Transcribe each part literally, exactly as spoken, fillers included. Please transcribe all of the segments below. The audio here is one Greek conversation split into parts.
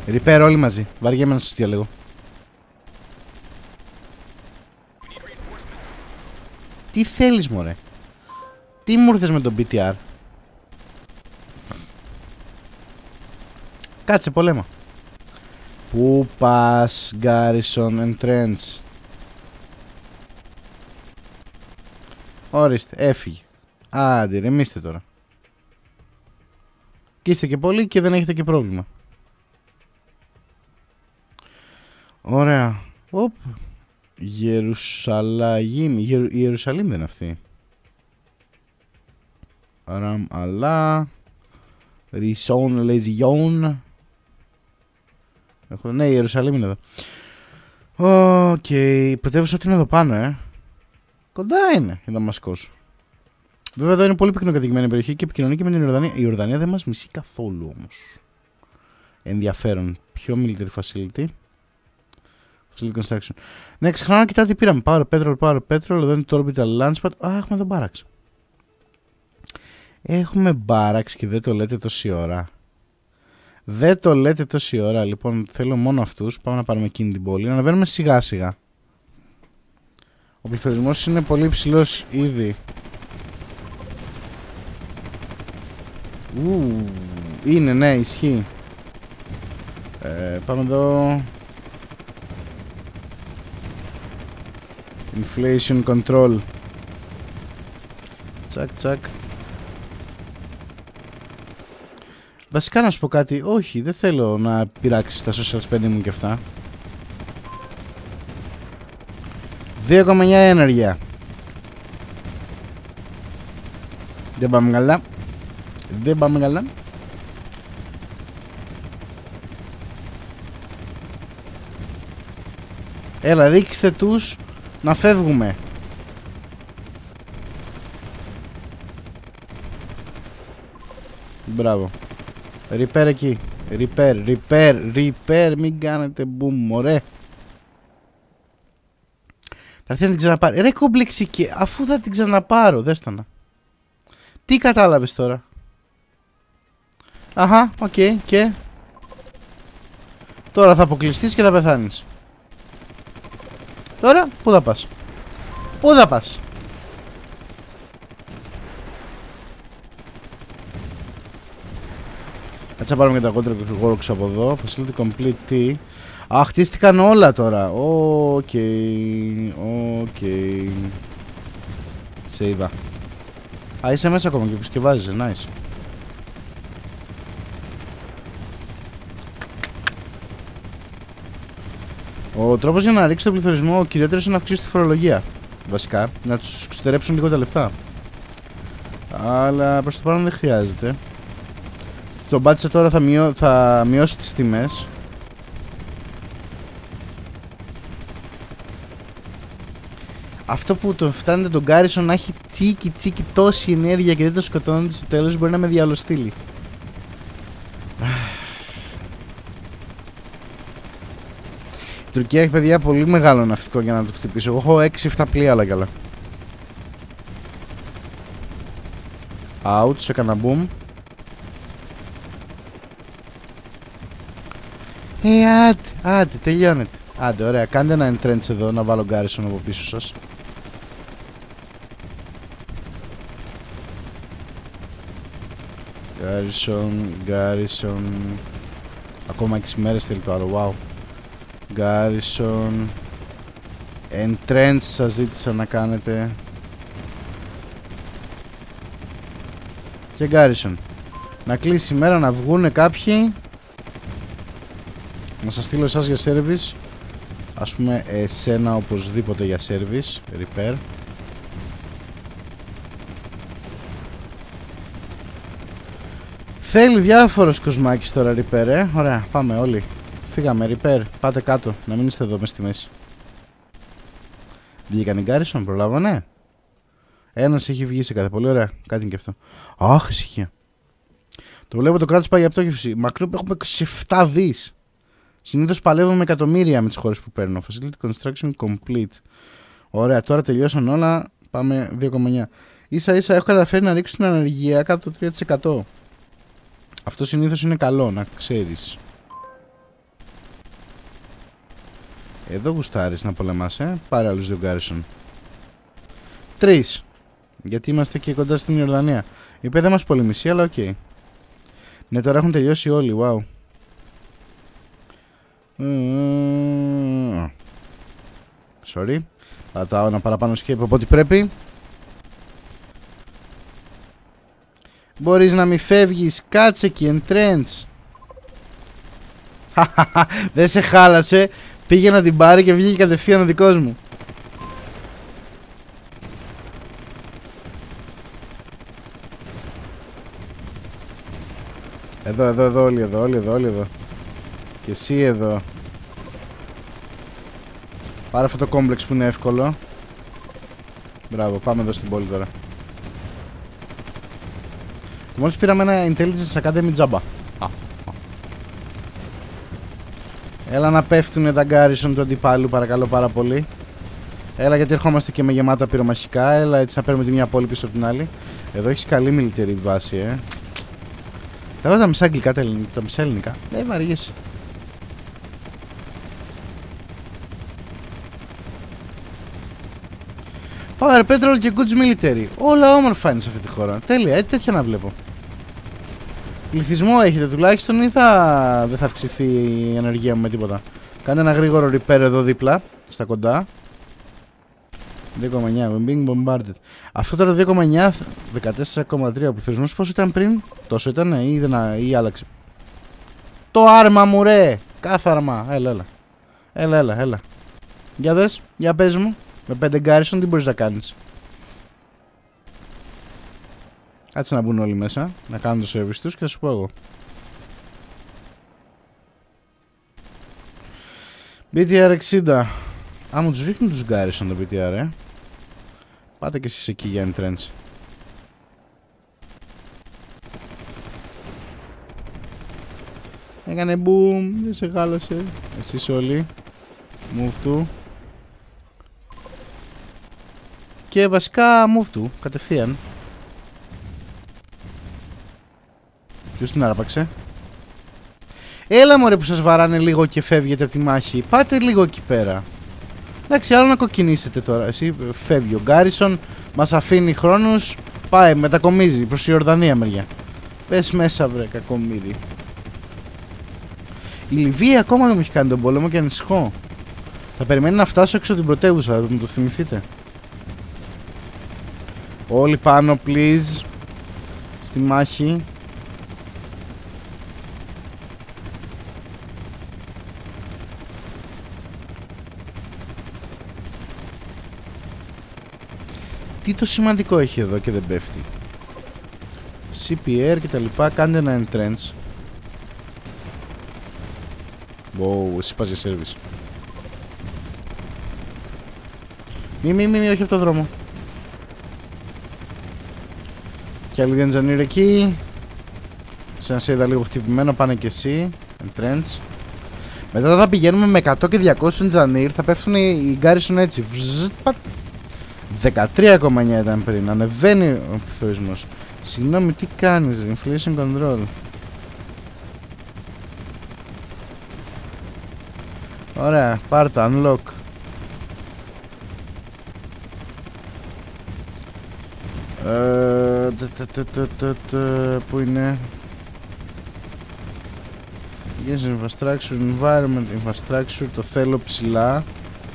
Repair όλοι μαζί. Βαριέμαι να σας διαλέγω. Τι θέλεις μωρέ? Τι μου ήρθες με τον μπι τι αρ? Κάτσε πολέμα. Πού πας Garrison and Trench? Ορίστε, έφυγε. Άντε ρεμίστε τώρα. Και είστε και πολλοί και δεν έχετε και πρόβλημα. Ωραία. Οπ. Γερουσαλαγήμ. Γερου... Η Ιερουσαλήμ δεν είναι αυτή. Ραμ αλά. Ρισόν Λεζιόν. Έχω... Ναι, η Ιερουσαλήμ είναι εδώ. Οκ. Okay. Πρωτεύουσα ότι είναι εδώ πάνω, ε. Κοντά είναι η Δαμασκός. Βέβαια εδώ είναι πολύ πυκνοκατοικημένη περιοχή και επικοινωνεί και με την Ιορδανία. Η Ιορδανία δεν μας μισεί καθόλου όμως. Ενδιαφέρον. Πιο military facility. Facility construction. Ναι, ξεχνάω να κοιτάω τι πήραμε. Power petrol, power petrol. Εδώ είναι το orbital launchpad. Α, έχουμε εδώ barracks. Έχουμε barracks και δεν το λέτε τόση ώρα. Δεν το λέτε τόση ώρα. Λοιπόν, θέλω μόνο αυτούς. Πάμε να πάρουμε εκείνη την πόλη. Να αναβαίνουμε σιγά σιγά. Ο πληθωρισμός είναι πολύ υψηλός ήδη. Ου, είναι, ναι, ισχύει. Ε, πάμε εδώ. Inflation control. Τσακ, τσακ. Βασικά να σου πω κάτι. Όχι, δεν θέλω να πειράξεις τα social spending μου και αυτά. δύο κόμμα εννιά ενέργεια. Δεν πάμε καλά. Δεν πάμε καλά. Έλα, ρίξτε τους να φεύγουμε. Μπράβο. Repair εκεί. Repair, repair, repair. Μην κάνετε boom, μωρέ. Θα έρθει να την ξαναπάρει. Ρε κομπλεξική, αφού θα την ξαναπάρω. Δέστονα. Τι κατάλαβες τώρα? Αχα, οκ, okay, και τώρα θα αποκλειστείς και θα πεθάνεις. Τώρα, πού θα πας? Πού θα πας? Κάτσε να πάρουμε και τα κόντρα works από εδώ. Facility complete τι? Α, χτίστηκαν όλα τώρα. Οκ, οκ. Σε είδα. Α, είσαι μέσα ακόμα και επισκευάζεσαι, nice. Ο τρόπος για να ρίξει τον πληθωρισμό, ο κυριότερος, είναι να αυξήσει τη φορολογία. Βασικά, να τους στερέψουν λίγο τα λεφτά. Αλλά προς το παρόν δεν χρειάζεται. Το μπάτσε τώρα θα, μειώ, θα μειώσει τις τιμές. Αυτό που το φτάνετε τον Garrison να έχει τσίκι τσίκι τόση ενέργεια και δεν το σκοτώνεται στο τέλος μπορεί να με διαλοστείλει. Η Τουρκία έχει, παιδιά, πολύ μεγάλο ναυτικό για να το χτυπήσω. Εγώ έχω έξι εφτά πλοία, αλλά καλά. Out, έκανα boom. Ε, άντε, άντε, τελειώνεται. Άντε, ωραία, κάντε ένα entrench εδώ, να βάλω Garrison από πίσω σας. Garrison, Garrison. Ακόμα έξι μέρες θέλει το άλλο, wow. Garrison. Entrench σας ζήτησα να κάνετε. Και Garrison. Να κλείσει η μέρα, να βγούνε κάποιοι. Να σας στείλω εσάς για service. Ας πούμε εσένα οπωσδήποτε για service. Repair. Θέλει διάφορος κοσμάκης τώρα repair, ε. Ωραία, πάμε όλοι. Φύγαμε, repair. Πάτε κάτω, να μην είστε εδώ μες στη μέση. Βγήκαν οι Garrison, προλάβανε. Ένας έχει βγει σε κάθε. Πολύ ωραία, κάτι είναι και αυτό. Αχ, ησυχία. Το βλέπω, το κράτος πάει για πτώχευση. Μακρόπ έχουμε είκοσι επτά δις. Συνήθως παλεύουμε με εκατομμύρια με τις χώρες που παίρνω. Facility construction complete. Ωραία, τώρα τελειώσαν όλα. Πάμε δύο κόμμα εννιά. Ίσα ίσα έχω καταφέρει να ρίξω την ανεργία κάτω το τρία τοις εκατό. Αυτό συνήθως είναι καλό, να ξέρεις. Εδώ γουστάρεις να πολεμάς, ε. Πάρε άλλους δύο Garrison. Τρεις. Γιατί είμαστε και κοντά στην Ιορδανία. Η οποία δεν μας πολεμήσει, αλλά οκ. Okay. Ναι, τώρα έχουν τελειώσει όλοι, wow. Mm. Sorry. Πατάω ένα παραπάνω escape από ό,τι πρέπει. Μπορείς να μη φεύγεις. Κάτσε εκεί, entrench. Δεν σε χάλασε. Πήγε να την πάρει και βγήκε κατευθείαν ο δικός μου. Εδώ, εδώ, εδώ, όλοι εδώ, όλοι εδώ, όλοι εδώ. Και εσύ εδώ. Πάρε αυτό το κόμπλεξ που είναι εύκολο. Μπράβο, πάμε εδώ στην πόλη τώρα. Και μόλις πήραμε ένα Intelligence Academy τζάμπα. Α, α. Έλα να πέφτουνε τα Garrison του αντιπάλου, παρακαλώ πάρα πολύ. Έλα, γιατί ερχόμαστε και με γεμάτα πυρομαχικά. Έλα, έτσι να παίρνουμε τη μια πόλη πίσω από την άλλη. Εδώ έχεις καλή military βάση, ε. Τώρα τα μισά αγγλικά, τα μισά ελληνικά. Δεν βαριέσαι. Power Petrol και Goods Military. Όλα όμορφα είναι σε αυτή τη χώρα. Τέλεια, έτσι τέτοια να βλέπω. Πληθυσμό έχετε τουλάχιστον ή θα... δεν θα αυξηθεί η ενεργεία μου με τίποτα. Κάντε ένα γρήγορο repair εδώ δίπλα, στα κοντά. δύο κόμμα εννιά, being bombarded. Αυτό τώρα δύο κόμμα εννιά, δεκατέσσερα κόμμα τρία ο πληθυσμός. Πόσο ήταν πριν? Τόσο ήταν ή, δεν, ή άλλαξε? Το άρμα μου ρε! Κάθαρμα! Έλα, έλα. Έλα, έλα, έλα. Για δες, για πες μου. Με πέντε Garrison τι μπορείς να κάνεις? Κάτσε να μπουν όλοι μέσα, να κάνουν το service τους και θα σου πω εγώ. μπι τι αρ εξήντα. Α, μου τους ρίχνουν τους Garrison το μπι τι αρ, ε. Πάτε και εσείς εκεί για entrench. Έκανε boom, δεν σε χάλασε. Εσείς όλοι. Move to. Και βασικά move to, κατευθείαν. Ποιος την άραπαξε? Έλα μωρέ που σας βαράνε λίγο και φεύγετε από τη μάχη. Πάτε λίγο εκεί πέρα. Εντάξει, άλλο να κοκκινήσετε τώρα. Εσύ φεύγει ο Garrison, μας αφήνει χρόνους. Πάει, μετακομίζει προς η Ιορδανία μεριά. Πες μέσα βρε κακομοίρη. Η Λιβύη ακόμα δεν μου έχει κάνει τον πόλεμο και ανησυχώ. Θα περιμένει να φτάσω έξω από την πρωτεύουσα, θα μου το θυμηθείτε. Όλοι πάνω please. Στη μάχη. Τι το σημαντικό έχει εδώ και δεν πέφτει? σι πι αρ και τα λοιπά. Κάντε ένα entrench. Wow, εσύ πας για service. Μη μη μη, όχι από το δρόμο. Και άλλοι δύο engineer εκεί. Σαν σε είδα λίγο χτυπημένο, πάνε και εσύ. Entrench. Μετά θα πηγαίνουμε με εκατό και διακόσια engineer. Θα πέφτουν οι Garrison έτσι. δεκατρία κόμμα εννιά ήταν πριν. Ανεβαίνει ο πληθωρισμός. Συγγνώμη, τι κάνεις? Inflation control. Ωραία, πάρτα, unlock. Πού είναι? Yes, infrastructure, environment, infrastructure. Το θέλω ψηλά.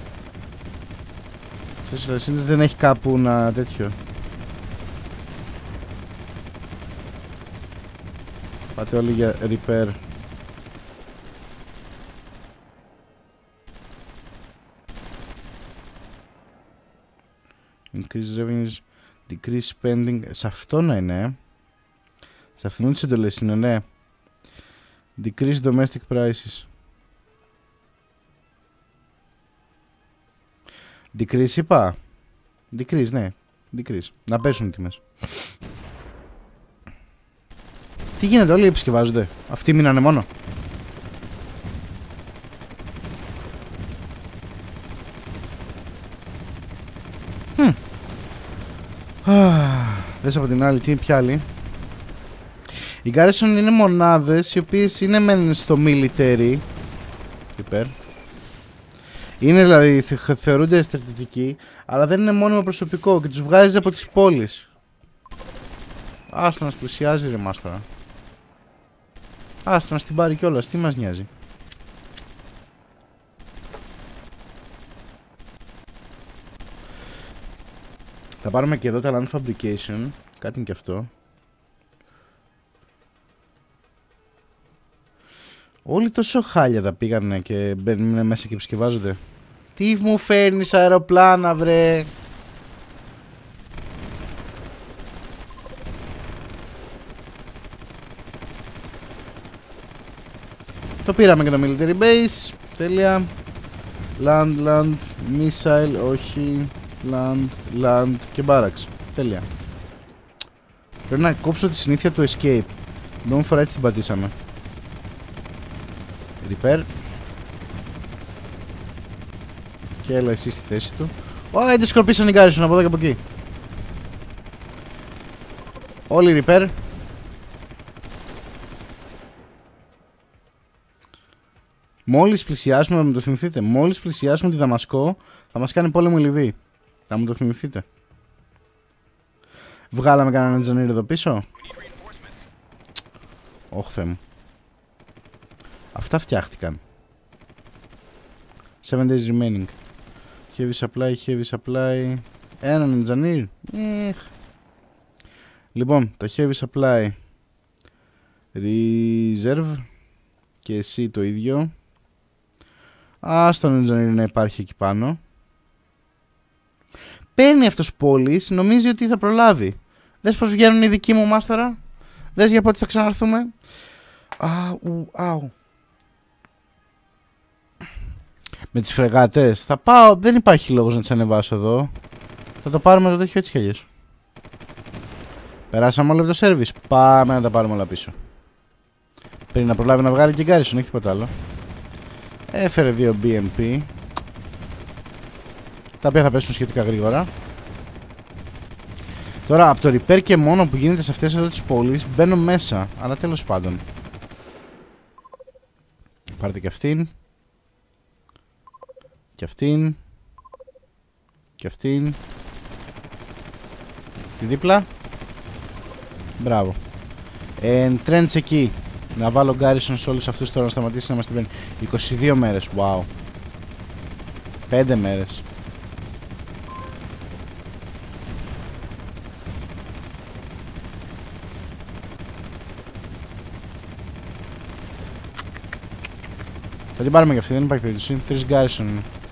Σύνδεση δεν έχει κάπου να τέτοιο. Πάτε όλοι για repair. Increase revenues, decrease spending. Σε αυτό να είναι. Σε αυτήν τις εντολές είναι, ναι. Decrease domestic prices. Decrease είπα. Decrease, ναι. Decrease. Να πέσουν οι τιμές. Τι γίνεται, όλοι επισκευάζονται? Αυτοί μείνανε μόνο. Hm. Δες από την άλλη, τι είναι πια άλλη? Οι Garrison είναι μονάδες οι οποίες είναι μεν στο military. Υπέρ. Είναι δηλαδή, θε, θεωρούνται στρατιωτικοί, αλλά δεν είναι μόνιμο προσωπικό και τους βγάζεις από τις πόλεις. Άστα να πλησιάζει ρε μάστορα. Άστα να την πάρει κιόλας, τι μας νοιάζει. Θα πάρουμε και εδώ τα Land Fabrication, κάτι είναι και αυτό. Όλοι τόσο χάλια τα πήγανε και μπαίνουν μέσα και επισκευάζονται. Τι μου φέρνεις αεροπλάνα βρε. Το πήραμε και το military base. Τέλεια. Land, land, missile, όχι. Land, land και barracks. Τέλεια. Πρέπει να κόψω τη συνήθεια του escape. Don't φορά έτσι την πατήσαμε. Repair. Και έλα εσύ στη θέση του. Ω, δεν σκορπίσαν οι Garrison από εδώ και από εκεί. Όλοι repair. Μόλις πλησιάσουμε, θα μου το θυμηθείτε. Μόλις πλησιάσουμε τη Δαμασκό, θα μας κάνει πόλεμο η Λιβύη. Θα μου το θυμηθείτε. Βγάλαμε κανέναν engineer εδώ πίσω. Ωχ Θεέ μου. Αυτά φτιάχτηκαν. seven days remaining. Heavy supply, heavy supply. Έναν engineer. Εχ. Λοιπόν, το heavy supply. Reserve. Και εσύ το ίδιο. Ας τον engineer να υπάρχει εκεί πάνω. Παίρνει αυτός πόλης, νομίζει ότι θα προλάβει. Δες πως βγαίνουν οι δικοί μου μάστορα. Δες για πότε θα ξαναρθούμε. Αου, αου. Με τις φρεγάτες θα πάω, δεν υπάρχει λόγος να τις ανεβάσω εδώ. Θα το πάρουμε το τέτοιο έτσι κι αλλιώς. Περάσαμε όλο από το service. Πάμε να τα πάρουμε όλα πίσω. Πριν να προλάβει να βγάλει και Garrison, όχι τίποτα άλλο. Έφερε δύο μπι εμ πι, τα οποία θα πέσουν σχετικά γρήγορα. Τώρα από το repair και μόνο που γίνεται σε αυτές εδώ τις πόλεις μπαίνω μέσα, αλλά τέλος πάντων. Πάρτε και αυτήν. Και αυτήν. Και αυτήν. Τη δίπλα. Μπράβο. Ε, trends εκεί. Να βάλω Garrison σε όλους αυτούς τώρα να σταματήσει να μας την παίρνει. είκοσι δύο μέρες, wow. πέντε μέρες. Θα την πάρουμε και αυτή, δεν υπάρχει περίπτωση. Τρεις Garrison.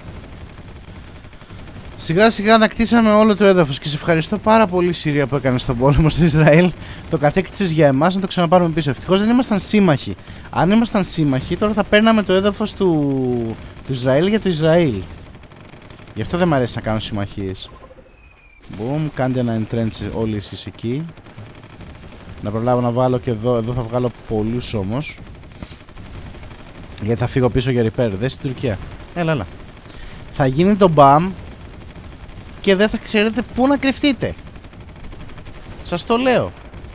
Σιγά σιγά ανακτήσαμε όλο το έδαφος και σε ευχαριστώ πάρα πολύ Συρία που έκανε στον πόλεμο στο Ισραήλ. Το κατέκτησες για εμάς να το ξαναπάρουμε πίσω. Ευτυχώς δεν ήμασταν σύμμαχοι. Αν ήμασταν σύμμαχοι τώρα θα παίρναμε το έδαφος του, του Ισραήλ για το Ισραήλ. Γι' αυτό δεν μου αρέσει να κάνω συμμαχίες. Μπουμ, κάντε ένα entrench όλοι εσείς εκεί. Να προλάβω να βάλω και εδώ, εδώ θα βγάλω πολλούς όμως. Γιατί θα φύγω πίσω για repair. Δες στην Τουρκία. Έλα, έλα. Θα γίνει το μπαμ και δεν θα ξέρετε πού να κρυφτείτε. Σας το λέω.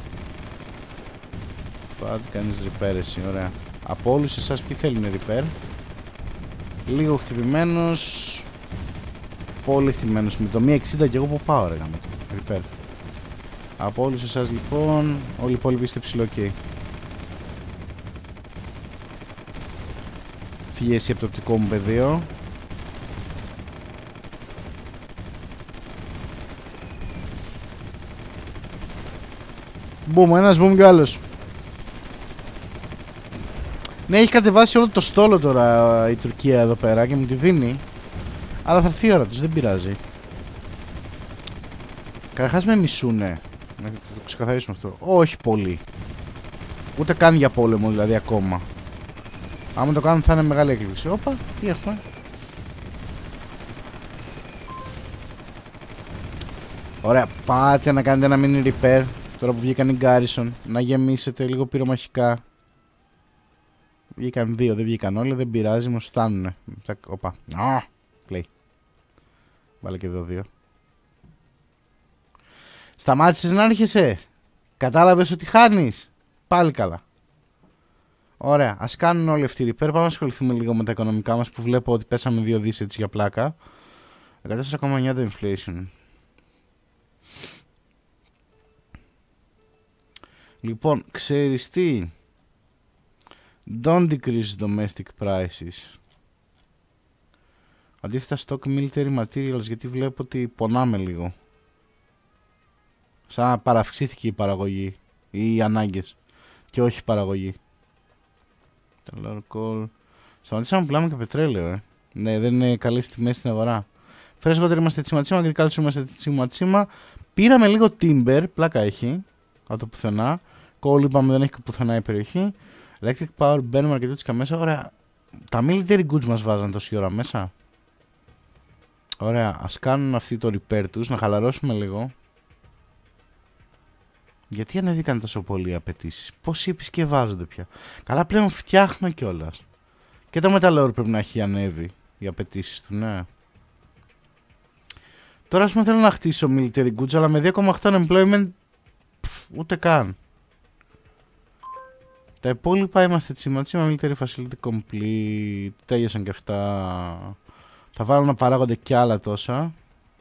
Φάτε κάνεις repair εσύ, ωραία. Από όλους εσάς ποιοι θέλουν repair. Λίγο χτυπημένος. Πολύ χτυπημένος με το μία εξήντα και εγώ που πάω ρε γάμο. Repair. Από όλους εσάς λοιπόν. Όλοι οι υπόλοιποι είστε ψηλό ok. Φύγε εσύ από το οπτικό μου πεδίο. Μπουμ, ένας μπουμ και ο άλλος. Ναι, έχει κατεβάσει όλο το στόλο τώρα η Τουρκία εδώ πέρα και μου τη δίνει. Αλλά θα έρθει η ώρα τους, δεν πειράζει. Καταρχάς με μισούνε. Να το ξεκαθαρίσουμε αυτό. Όχι πολύ. Ούτε καν για πόλεμο δηλαδή ακόμα. Άμα το κάνουν θα είναι μεγάλη έκπληξη. Όπα, τι έχουμε. Ωραία, πάτε να κάνετε ένα mini repair. Τώρα που βγήκαν οι Garrison, να γεμίσετε λίγο πυρομαχικά. Βγήκαν δύο, δεν βγήκαν όλοι, δεν πειράζει, μας φτάνουνε. Οπα, α, play. Βάλε και εδώ δύο. Σταμάτησες να έρχεσαι. Κατάλαβες ότι χάνεις. Πάλι καλά. Ωραία, ας κάνουν όλοι αυτοί οι repair. Πάμε να ασχοληθούμε λίγο με τα οικονομικά μας που βλέπω ότι πέσαμε δύο δις έτσι για πλάκα. δεκατέσσερα κόμμα εννιά το inflation. Λοιπόν, ξέρεις τι? Don't decrease domestic prices. Αντίθετα stock military materials, γιατί βλέπω ότι πονάμε λίγο. Σαν να παραυξήθηκε η παραγωγή ή οι ανάγκες και όχι η παραγωγή. Σταματήσαμε να πουλάμε και πετρέλαιο, ε. Ναι, δεν είναι καλή τιμές στην αγορά. Φρέσκοτερ είμαστε τσιματσίμα, agriculture είμαστε τσιματσίμα. Πήραμε λίγο timber, πλάκα έχει, από το πουθενά. Coal είπαμε δεν έχει πουθενά η περιοχή. Electric power μπαίνουμε αρκετούτσικα μέσα. Ωραία. Τα military goods μας βάζαν τόση ώρα μέσα. Ωραία. Ας κάνουν αυτοί το repair τους, να χαλαρώσουμε λίγο. Γιατί ανέβηκαν τόσο πολύ οι απαιτήσεις? Πώς επισκευάζονται πια? Καλά, πλέον φτιάχνω κιόλας. Και το Metal Ore πρέπει να έχει ανέβει οι απαιτήσεις του, ναι. Τώρα ας πούμε θέλω να χτίσω military goods, αλλά με δύο κόμμα οκτώ unemployment πφ, ούτε καν. Τα υπόλοιπα είμαστε τσίμα τσίμα, military facility complete. Τέλειωσαν και αυτά. Θα βάλω να παράγονται κι άλλα τόσα.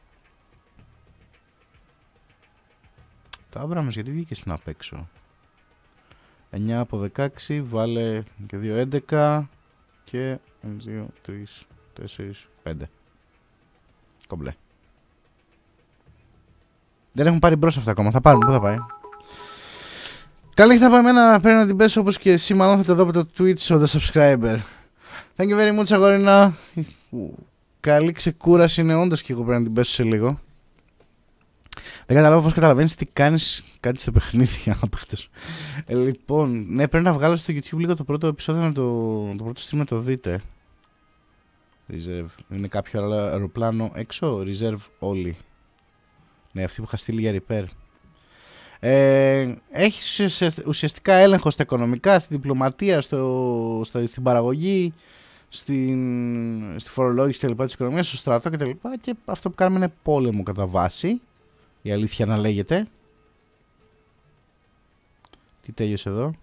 Τα Abrams γιατί βγήκε στην απ' έξω? εννιά από δεκαέξι, βάλε και δύο έντεκα και ένα, δύο, τρία, τέσσερα, πέντε. Κομπλέ. Δεν έχουν πάρει μπρος αυτά ακόμα, θα πάρουν, πού θα πάει? Καλή θα πάμε εμένα, πρέπει να την πέσω όπως και εσύ, μάλλον θα το δω από το Twitch of the subscriber. Thank you very much αγόρινα. Καλή ξεκούραση είναι όντως και εγώ πρέπει να την πέσω σε λίγο. Δεν καταλάβω πώς καταλαβαίνεις τι κάνεις κάτι στο παιχνίδι. ε, λοιπόν, ναι, πρέπει να βγάλω στο YouTube λίγο το πρώτο επεισόδιο, να το, το πρώτο stream να το δείτε. Reserve. Είναι κάποιο άλλο αεροπλάνο έξω, reserve όλοι. Ναι, αυτή που είχα στείλει για repair. Ε, έχει ουσιαστικά έλεγχο στα οικονομικά, στη διπλωματία, στο, στα, στην παραγωγή, στην, στη φορολόγηση και λοιπά της οικονομίας, στο στρατό και τα λοιπά, και αυτό που κάνουμε είναι πόλεμο κατά βάση. Η αλήθεια να λέγεται. Τι τέλειωσε εδώ?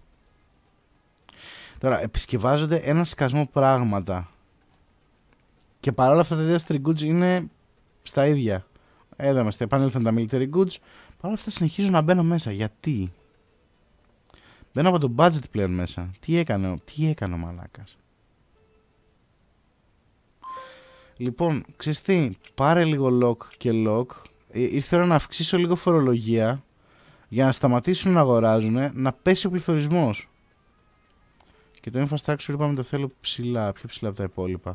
Τώρα επισκευάζονται ένα σκασμό πράγματα. Και παρόλα αυτά τα δύο military goods είναι στα ίδια. Εδώ είμαστε, επανήλθαν τα military goods. Παρόλα αυτά συνεχίζω να μπαίνω μέσα. Γιατί? Μπαίνω από το budget πλέον μέσα. Τι έκανε, τι έκανε ο μαλάκας? Λοιπόν, ξέρεις τι? Πάρε λίγο lock και lock. Ήρθε ώρα να αυξήσω λίγο φορολογία για να σταματήσουν να αγοράζουν, να πέσει ο πληθωρισμός. Και το infrastructure είπαμε το θέλω ψηλά, πιο ψηλά από τα υπόλοιπα.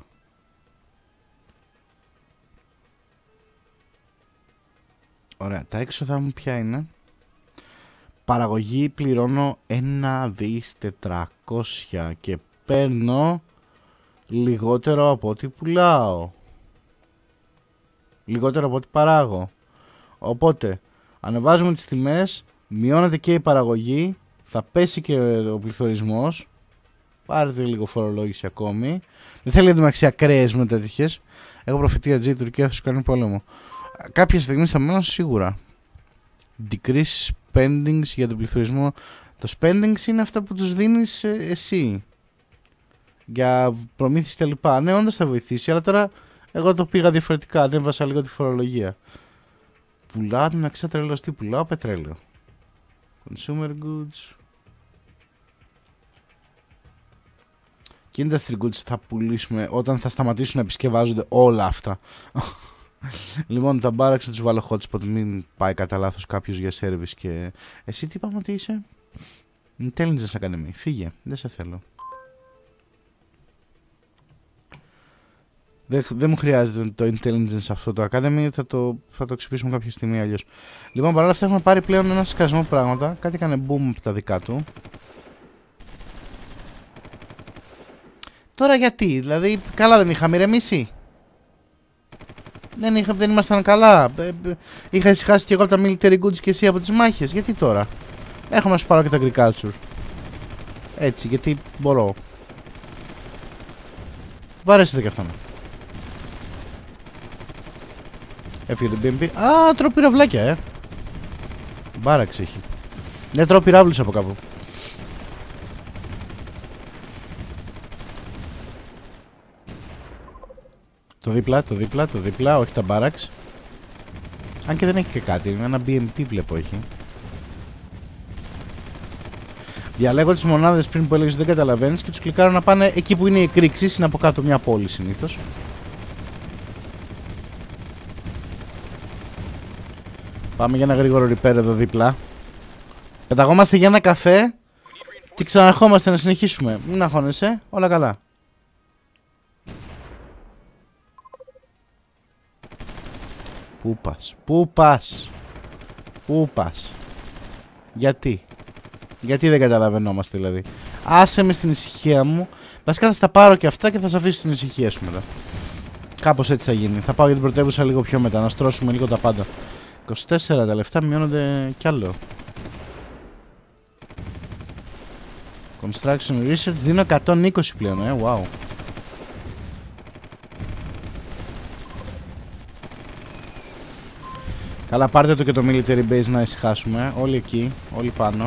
Ωραία, τα έξοδα μου ποια είναι? Παραγωγή πληρώνω ένα δις τετρακόσια και παίρνω λιγότερο από ό,τι πουλάω. Λιγότερο από ό,τι παράγω. Οπότε, ανεβάζουμε τις τιμές, μειώνεται και η παραγωγή, θα πέσει και ο πληθωρισμός. Πάρετε λίγο φορολόγηση ακόμη. Δεν θέλει εντωμεταξύ ακραίες μετατυχές. Έχω προφητεία G, η Τουρκία θα σου κάνει πόλεμο. Κάποια στιγμή στα μέλλον σίγουρα. Decrease spendings για τον πληθωρισμό. Το spendings είναι αυτά που τους δίνεις εσύ για προμήθειες και λοιπά. Ναι, όντως θα βοηθήσει, αλλά τώρα εγώ το πήγα διαφορετικά. Ανέβασα λίγο τη φορολογία. Πουλάω την αξία τρελός, τι πουλάω? Πετρέλαιο. Consumer goods. Και industry goods θα πουλήσουμε όταν θα σταματήσουν να επισκευάζονται όλα αυτά. Λοιπόν, τα barracks να τους βάλω hotspot, μην πάει κατά λάθος κάποιος για service και... Εσύ τι είπαμε ότι είσαι? Intelligence Academy, φύγε, δεν σε θέλω. Δεν, δεν μου χρειάζεται το intelligence αυτό το academy, θα το, θα το αξιοποιήσουμε κάποια στιγμή αλλιώς. Λοιπόν, παρόλα αυτά έχουμε πάρει πλέον ένα σκασμό πράγματα. Κάτι έκανε boom από τα δικά του. Τώρα γιατί, δηλαδή καλά δεν είχαμε ηρεμήσει? Δεν, είχα, δεν ήμασταν καλά? Είχα ησυχάσει και εγώ από τα military goods και εσύ από τις μάχες. Γιατί τώρα? Έχω να σου πάρω και τα agriculture. Έτσι, γιατί μπορώ. Βαρέσετε και αυτόν. Έφυγε το μπι εμ πι. Α, τρώω πυραυλάκια, ε. Μπάραξ έχει. Ναι, τρώω πυράβλους από κάπου. Το δίπλα, το δίπλα, το δίπλα, όχι τα μπάραξ. Αν και δεν έχει και κάτι, ένα μπι εμ πι βλέπω έχει. Διαλέγω τις μονάδες πριν που έλεγες δεν καταλαβαίνεις και τους κλικάρω να πάνε εκεί που είναι οι εκρήξεις, είναι από κάτω μια πόλη συνήθως. Πάμε για ένα γρήγορο repair εδώ δίπλα. Πεταγόμαστε για ένα καφέ και ξαναρχόμαστε να συνεχίσουμε. Μην αγχώνεσαι, όλα καλά. Πού πας, πού πας, πού πας. Γιατί, γιατί δεν καταλαβαίνόμαστε δηλαδή. Άσε με στην ησυχία μου. Βασικά θα στα πάρω και αυτά και θα σε αφήσω στην ησυχία σου μετά. Κάπως έτσι θα γίνει. Θα πάω για την πρωτεύουσα λίγο πιο μετά, να στρώσουμε λίγο τα πάντα. είκοσι τέσσερα τα λεφτά μειώνονται κι άλλο. Construction Research δίνω εκατόν είκοσι πλέον, ε, wow. Καλά, πάρτε το και το military base να ησυχάσουμε. Όλοι εκεί, όλοι πάνω.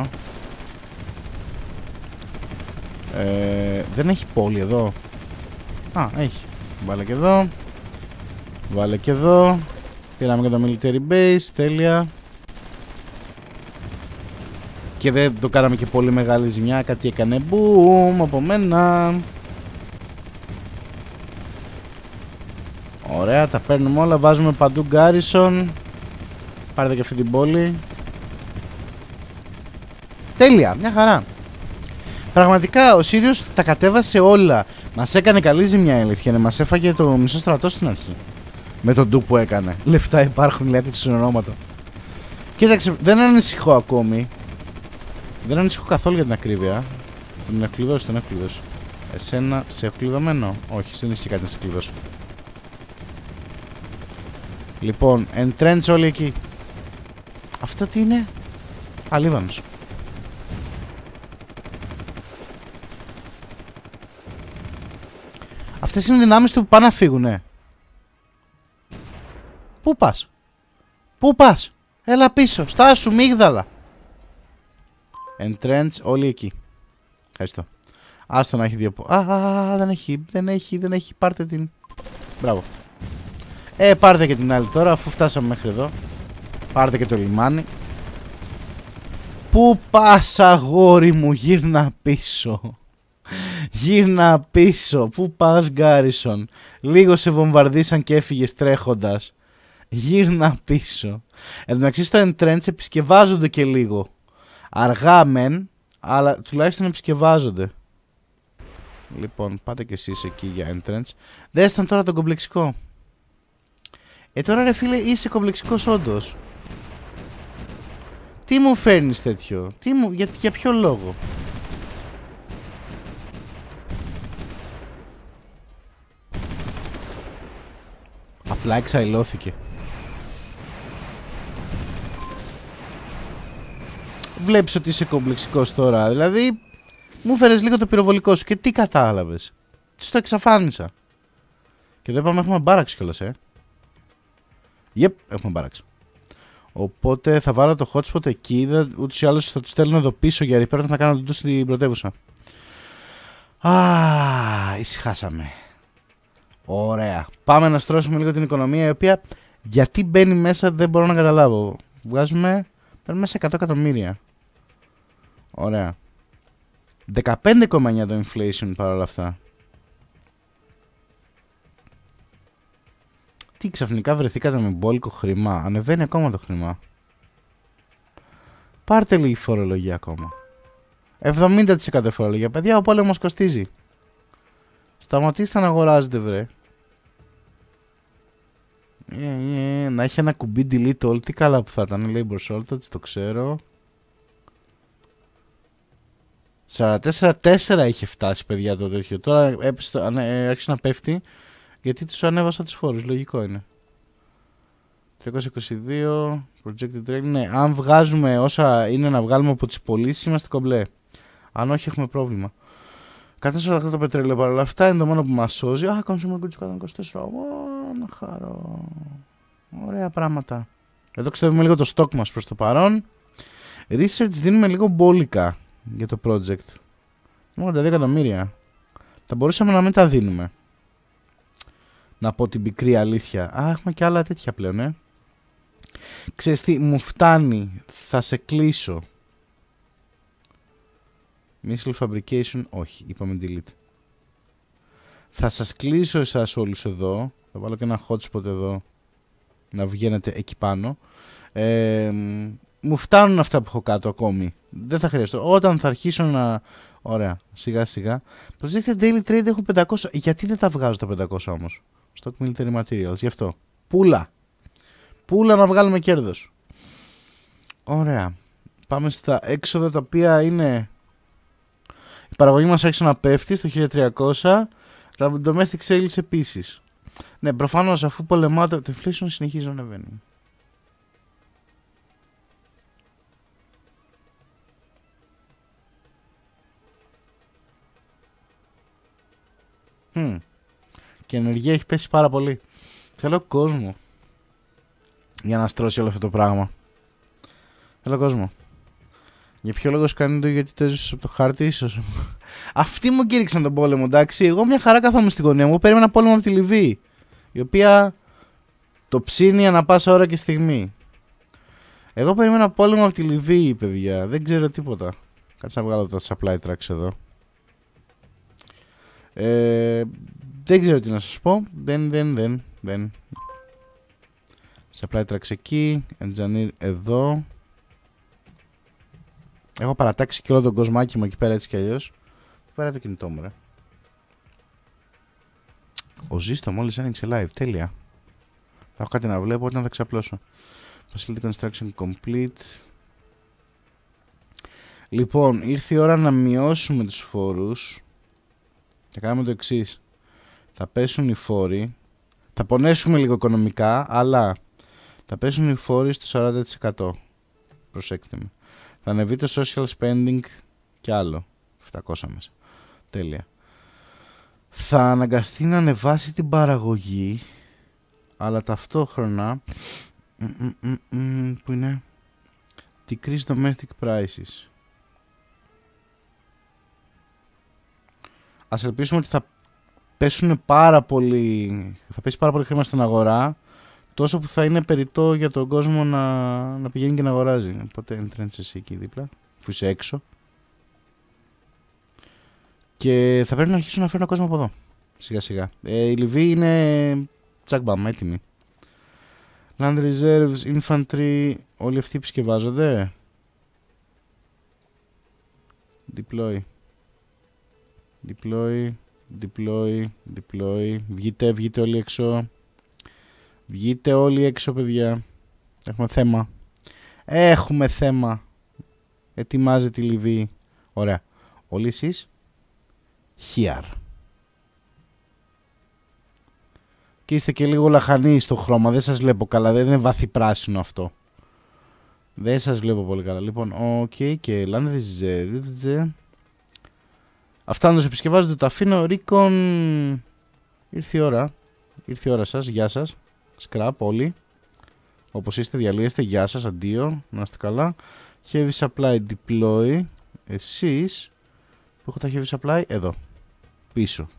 Ε, δεν έχει πόλη εδώ. Α, έχει. Βάλε και εδώ. Βάλε και εδώ. Πήραμε και το military base, τέλεια. Και δεν το κάναμε και πολύ μεγάλη ζημιά. Κάτι έκανε boom από μένα. Ωραία, τα παίρνουμε όλα. Βάζουμε παντού garrison. Πάρετε και αυτή την πόλη. Τέλεια, μια χαρά. Πραγματικά ο Σύριος τα κατέβασε όλα. Μας έκανε καλή ζημιά η αλήθεια είναι. Μας έφαγε το μισό στρατό στην αρχή. Με τον ντου που έκανε. Λεφτά υπάρχουν, λέτε του ονόματα. Κοίταξε, δεν ανησυχώ ακόμη. Δεν ανησυχώ καθόλου για την ακρίβεια. Τον έχω κλειδώσει, τον έχω κλειδώσει. Εσένα σε έχω κλειδωμένο. Όχι, δεν έχει κάτι να σε κλειδώσω. Λοιπόν, entrench όλοι εκεί. Αυτό τι είναι? Α, Λίβανος. Αυτές είναι οι δυνάμεις του που πάνε να φύγουνε. Πού πας? Πού πας? Έλα πίσω, στάσου μίγδαλα. Entrench όλοι εκεί. Ευχαριστώ. Άστο να έχει δύο. Α, δεν έχει, δεν έχει, δεν έχει. Πάρτε την. Μπράβο. Ε, πάρτε και την άλλη τώρα, αφού φτάσαμε μέχρι εδώ. Πάρτε και το λιμάνι. Πού πας αγόρι μου, γύρνα πίσω. Γύρνα πίσω. Πού πας Γκάρισον? Λίγο σε βομβαρδίσαν και έφυγες τρέχοντας. Γύρνα πίσω. Εν τω μεταξύ στο entrench επισκευάζονται και λίγο. Αργά μεν, αλλά τουλάχιστον επισκευάζονται. Λοιπόν, πάτε κι εσείς εκεί για entrance. Δες τον τώρα τον κομπλεξικό. Ε, τώρα ρε φίλε, είσαι κομπλεξικός όντως. Τι μου φέρνεις τέτοιο? Τι μου, για, για ποιο λόγο? Απλά εξαϊλώθηκε. Βλέπεις ότι είσαι κομπλεξικός τώρα. Δηλαδή, μου φέρες λίγο το πυροβολικό σου και τι κατάλαβες? Τι το εξαφάνισα. Και εδώ είπαμε έχουμε μπάραξ κιόλας, ε. Yep, έχουμε μπάραξ. Οπότε θα βάλω το hotspot εκεί. Ούτως ή άλλως θα τους στέλνω εδώ πίσω για repair να κάνω το στην πρωτεύουσα. Α, ησυχάσαμε. Ωραία. Πάμε να στρώσουμε λίγο την οικονομία, η οποία γιατί μπαίνει μέσα δεν μπορώ να καταλάβω. Βγάζουμε, παίρνουμε σε εκατό εκατομμύρια. Ωραία. δεκαπέντε κόμμα εννιά το inflation παρόλα αυτά. Τι ξαφνικά βρεθήκατε με μπόλικο χρήμα? Ανεβαίνει ακόμα το χρήμα. Πάρτε λίγη φορολογία ακόμα. εβδομήντα τοις εκατό φορολογία. Παιδιά, ο πόλεμος κοστίζει. Σταματήστε να αγοράζετε, βρε. Yeah, yeah. Να έχει ένα κουμπί delete all. Τι καλά που θα ήταν. Labor shortage, το ξέρω. σαράντα τέσσερα τέσσερα είχε φτάσει, παιδιά, το τέτοιο. Τώρα έπεσε, άρχισε να πέφτει. Γιατί τους ανέβασα τους φόρους, λογικό είναι. τριακόσια είκοσι δύο, projected trailing, ναι, αν βγάζουμε όσα είναι να βγάλουμε από τις πωλήσεις είμαστε κομπλέ. Αν όχι έχουμε πρόβλημα. εκατόν σαράντα οκτώ το πετρέλαιο παρόλα αυτά είναι το μόνο που μας σώζει. Α, consumer goods εκατόν είκοσι τέσσερα, ω, να χαρώ. Ωραία πράγματα. Εδώ ξέρουμε λίγο το stock μας προς το παρόν. Research δίνουμε λίγο μπόλικα για το project. ογδόντα δύο εκατομμύρια. Θα μπορούσαμε να μην τα δίνουμε. Να πω την πικρή αλήθεια. Α, έχουμε και άλλα τέτοια πλέον, ε. Ξέρεις τι, μου φτάνει. Θα σε κλείσω. Missile fabrication, όχι, είπαμε delete. Θα σας κλείσω εσάς όλους εδώ. Θα βάλω και ένα hotspot εδώ. Να βγαίνετε εκεί πάνω. Ε, μου φτάνουν αυτά που έχω κάτω ακόμη. Δεν θα χρειαστώ. Όταν θα αρχίσω να... Ωραία, σιγά σιγά. Προσέξτε, daily trade έχω πεντακόσια. Γιατί δεν τα βγάζω τα πεντακόσια όμως? Stock military materials, γι' αυτό. Πούλα. Πούλα να βγάλουμε κέρδος. Ωραία. Πάμε στα έξοδα τα οποία είναι... Η παραγωγή μας άρχισε να πέφτει στο χίλια τριακόσια. Τα domestic sales επίσης. Ναι, προφανώς αφού πολεμάτε, το inflation συνεχίζει να ανεβαίνει. Hm. Και η ενεργεία έχει πέσει πάρα πολύ. Θέλω κόσμο για να στρώσει όλο αυτό το πράγμα. Θέλω κόσμο. Για ποιο λόγο σου κάνει το? Γιατί το έζησες από το χάρτη, ίσως. Αυτοί μου κήρυξαν τον πόλεμο, εντάξει. Εγώ μια χαρά καθόμουν στην γωνία μου. Περίμενα πόλεμο από τη Λιβύη. Η οποία το ψήνει ανά πάσα ώρα και στιγμή. Εγώ περίμενα πόλεμο από τη Λιβύη, παιδιά. Δεν ξέρω τίποτα. Κάτσε να βγάλω το supply tracks εδώ. Ε, δεν ξέρω τι να σας πω. Δεν, δεν, δεν, δεν. Supply tracks εκεί. Engineer εδώ. Έχω παρατάξει και όλο τον κοσμάκι μου εκεί πέρα έτσι κι αλλιώς. Πέρα το κινητό μου, ρε. Ο Ζήστο μόλις άνοιξε live. Τέλεια. Θα έχω κάτι να βλέπω όταν θα ξαπλώσω. Facility construction complete. Λοιπόν, ήρθε η ώρα να μειώσουμε τους φόρους. Θα κάνουμε το εξής. Θα πέσουν οι φόροι. Θα πονέσουμε λίγο οικονομικά, αλλά θα πέσουν οι φόροι στο σαράντα τοις εκατό. Προσέξτε με. Θα ανεβεί το social spending κι άλλο. επτακόσια μέσα. Τέλεια. Θα αναγκαστεί να ανεβάσει την παραγωγή, αλλά ταυτόχρονα που είναι decrease domestic prices. Ας ελπίσουμε ότι θα πέσουν πάρα πολύ, θα πέσει πάρα πολύ χρήμα στην αγορά, τόσο που θα είναι περιττό για τον κόσμο να, να πηγαίνει και να αγοράζει. Οπότε entrance εσύ εκεί δίπλα, αφού είσαι έξω. Και θα πρέπει να αρχίσουν να φέρουν κόσμο από εδώ. Σιγά σιγά. Ε, η Λιβύη είναι τσακμπαμ, έτοιμη. Land Reserves, Infantry, όλοι αυτοί επισκευάζονται. Deploy. Deploy, deploy, deploy. Βγείτε, βγείτε όλοι έξω. Βγείτε όλοι έξω, παιδιά. Έχουμε θέμα. Έχουμε θέμα. Ετοιμάζεται η Λιβύη. Ωραία. Όλοι εσείς. Here. Και είστε και λίγο λαχανοί στο χρώμα. Δεν σας βλέπω καλά. Δεν είναι βαθύ πράσινο αυτό. Δεν σας βλέπω πολύ καλά. Λοιπόν, οκ. Okay, και Land Reserve. Αυτά να τους επισκευάζονται. Το αφήνω. Recon. Ήρθε η ώρα. Ήρθε η ώρα σας. Γεια σας. Scrap όλοι. Όπως είστε, διαλύεστε. Γεια σας. Αντίο. Να είστε καλά. Heavy supply deploy. Εσείς. Που έχω τα heavy supply. Εδώ. Πίσω.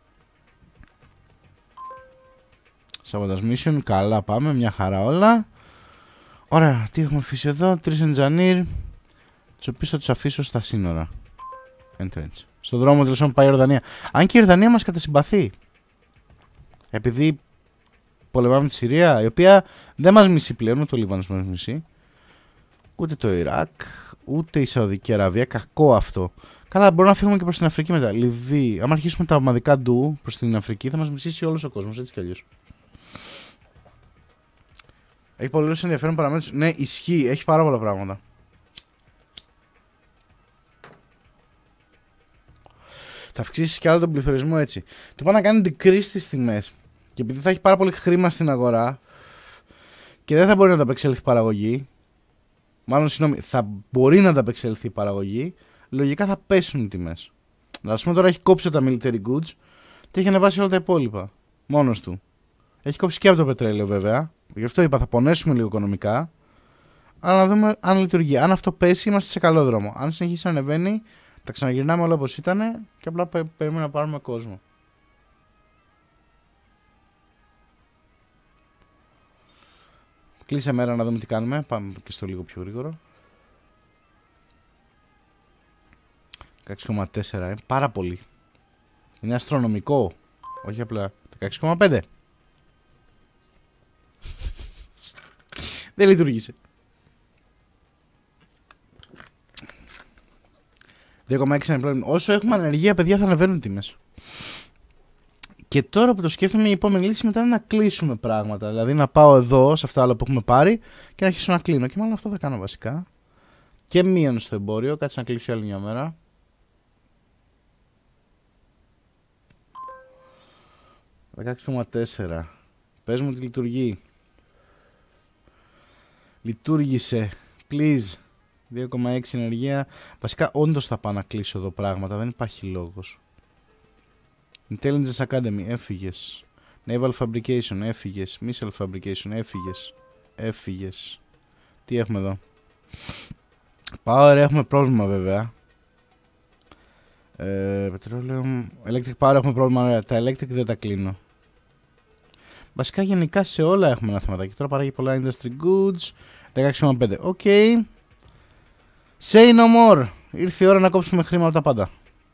Sabotage mission. Καλά πάμε. Μια χαρά όλα. Ωραία. Τι έχουμε αφήσει εδώ. Τρεις engineer. Τους οποίους θα τους αφήσω στα σύνορα. Entrance. Στον δρόμο τελειώσαμε πάει η Ιορδανία. Αν και η Ιορδανία μας κατασυμπαθεί. Επειδή πολεμάμε τη Συρία, η οποία δεν μας μισεί πλέον, ούτε το Λίβανος μας μισεί. Ούτε το Ιράκ, ούτε η Σαουδική Αραβία. Κακό αυτό. Καλά, μπορούμε να φύγουμε και προς την Αφρική μετά. Λιβύη. Αν αρχίσουμε τα ομαδικά ντου προς την Αφρική, θα μας μισήσει όλος ο κόσμος, έτσι κι αλλιώς. Έχει πολύ ενδιαφέρον παραμένει. Ναι, ισχύει. Έχει πάρα πολλά πράγματα. Θα αυξήσει κι άλλο τον πληθωρισμό έτσι. Του πάει να κάνει decrease στις τιμές. Και επειδή θα έχει πάρα πολύ χρήμα στην αγορά και δεν θα μπορεί να ανταπεξέλθει η παραγωγή, μάλλον συγγνώμη, θα μπορεί να ανταπεξέλθει η παραγωγή, λογικά θα πέσουν οι τιμές. Να πούμε τώρα έχει κόψει τα military goods και έχει ανεβάσει όλα τα υπόλοιπα. Μόνος του. Έχει κόψει και από το πετρέλαιο βέβαια. Γι' αυτό είπα θα πονέσουμε λίγο οικονομικά. Αλλά να δούμε αν λειτουργεί. Αν αυτό πέσει, είμαστε σε καλό δρόμο. Αν συνεχίσει να ανεβαίνει, τα ξαναγυρνάμε όλα όπως ήταν και απλά περιμένουμε να πάρουμε κόσμο. Κλείσε μέρα να δούμε τι κάνουμε. Πάμε και στο λίγο πιο γρήγορο. δεκαέξι κόμμα τέσσερα, ε. Πάρα πολύ. Είναι αστρονομικό. Όχι απλά. δεκαέξι κόμμα πέντε. Δεν λειτουργήσε. δύο κόμμα έξι είναι πρόβλημα. Όσο έχουμε ανεργία, παιδιά, θα ανεβαίνουν τιμές. Και τώρα που το σκέφτομαι, η επόμενη λύση μετά είναι να κλείσουμε πράγματα. Δηλαδή να πάω εδώ, σε αυτά άλλα που έχουμε πάρει, και να αρχίσω να κλείνω. Και μάλλον αυτό θα κάνω βασικά. Και μείον στο εμπόριο. Κάτσε να κλείσει άλλη μια μέρα. δεκαέξι κόμμα τέσσερα. Πες μου τι λειτουργεί. Λειτουργήσε. Please. δύο κόμμα έξι ενεργεία. Βασικά όντως θα πάω να κλείσω εδώ πράγματα. Δεν υπάρχει λόγος. Intelligence Academy. Έφυγες. Naval Fabrication. Έφυγες. Missile Fabrication. Έφυγες. Έφυγες. Τι έχουμε εδώ. Power έχουμε πρόβλημα βέβαια. Ε, Petroleum. Electric Power έχουμε πρόβλημα. Ωραία. Τα Electric δεν τα κλείνω. Βασικά γενικά σε όλα έχουμε ένα θεματάκι. Τώρα παράγει πολλά Industry Goods. δεκαέξι κόμμα πέντε. Οκ. Okay. Say no more. Ήρθε η ώρα να κόψουμε χρήμα από τα πάντα.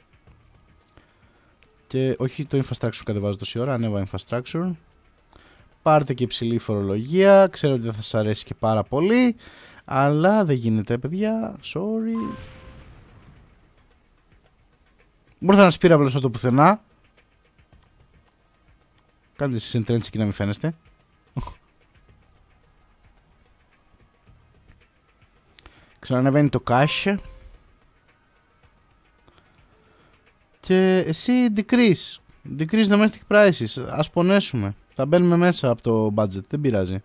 Και όχι το infrastructure κατεβάζω τόση ώρα. Ανέβα infrastructure. Πάρτε και υψηλή φορολογία. Ξέρω ότι δεν θα σας αρέσει και πάρα πολύ. Αλλά δεν γίνεται παιδιά. Sorry. Μπορείτε να σπείραβλωσω το πουθενά. Κάντε εσείς εντρέντς εκεί να μην φαίνεστε. Ξανανεβαίνει το cash. Και εσύ decrease. Decrease domestic prices. Ας πονέσουμε. Θα μπαίνουμε μέσα από το budget. Δεν πειράζει.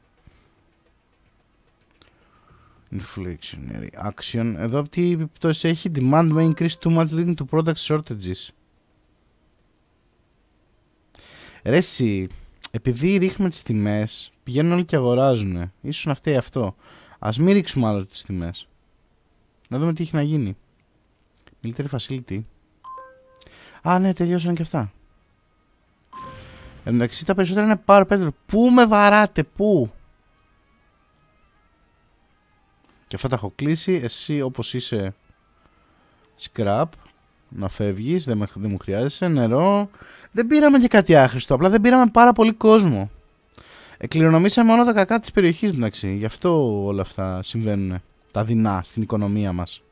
Inflationary action. Εδώ τι επιπτώσεις έχει. Demand may increase too much leading to product shortages. Ρε εσύ, επειδή ρίχνουμε τις τιμές, πηγαίνουν όλοι και αγοράζουν. Ίσως να φταίει αυτό. Ας μην ρίξουμε άλλο τις τιμές. Να δούμε τι έχει να γίνει. Military facility. Α, ναι, τελειώσαν και αυτά. Εν μεταξύ τα περισσότερα είναι power petrol. Πού με βαράτε, πού? Και αυτά τα έχω κλείσει. Εσύ όπως είσαι scrap. Να φεύγεις, δεν, δεν μου χρειάζεσαι. Νερό. Δεν πήραμε και κάτι άχρηστο. Απλά δεν πήραμε πάρα πολύ κόσμο. Εκληρονομήσαμε όλα τα κακά της περιοχής, εντάξει. Γι' αυτό όλα αυτά συμβαίνουν. Τα δεινά στην οικονομία μας.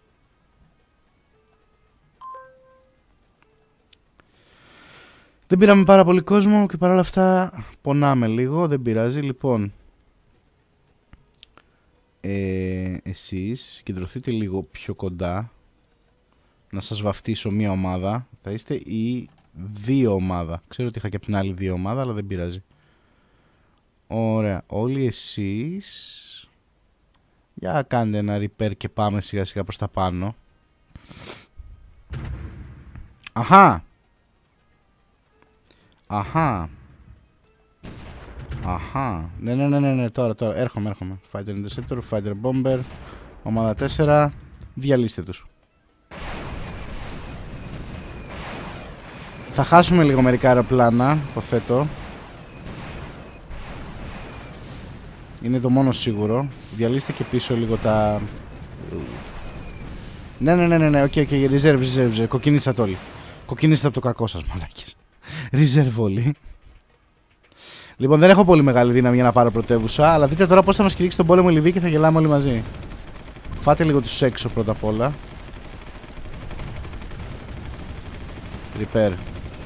Δεν πήραμε πάρα πολύ κόσμο και παρόλα αυτά πονάμε λίγο. Δεν πειράζει. Λοιπόν, ε, εσείς συγκεντρωθείτε λίγο πιο κοντά. Να σας βαφτίσω μία ομάδα. Θα είστε η δύο ομάδα. Ξέρω ότι είχα και από την άλλη δύο ομάδα, αλλά δεν πειράζει. Ωραία. Όλοι εσείς για κάντε ένα repair και πάμε σιγά σιγά προς τα πάνω. Αχα. Αχα. Αχα. Ναι, ναι, ναι, ναι, ναι. Τώρα, τώρα. Έρχομαι, έρχομαι. Fighter Interceptor, Fighter Bomber. Ομάδα τέσσερα. Διαλύστε τους. Θα χάσουμε λίγο μερικά αεροπλάνα, υποθέτω. Είναι το μόνο σίγουρο. Διαλύστε και πίσω λίγο τα... Ναι, ναι, ναι, ναι, ναι, οκ, οκ, reserve, reserve, reserve. Κοκκινήσατε όλοι. Κοκκινήσατε από το κακό σας, μαλάκες. Reserve όλοι. Λοιπόν, δεν έχω πολύ μεγάλη δύναμη για να πάρω πρωτεύουσα, αλλά δείτε τώρα πώς θα μας κηρύξει τον πόλεμο η Λιβύη και θα γελάμε όλοι μαζί. Φάτε λίγο τους έξω πρώτα απ' όλα. Repair.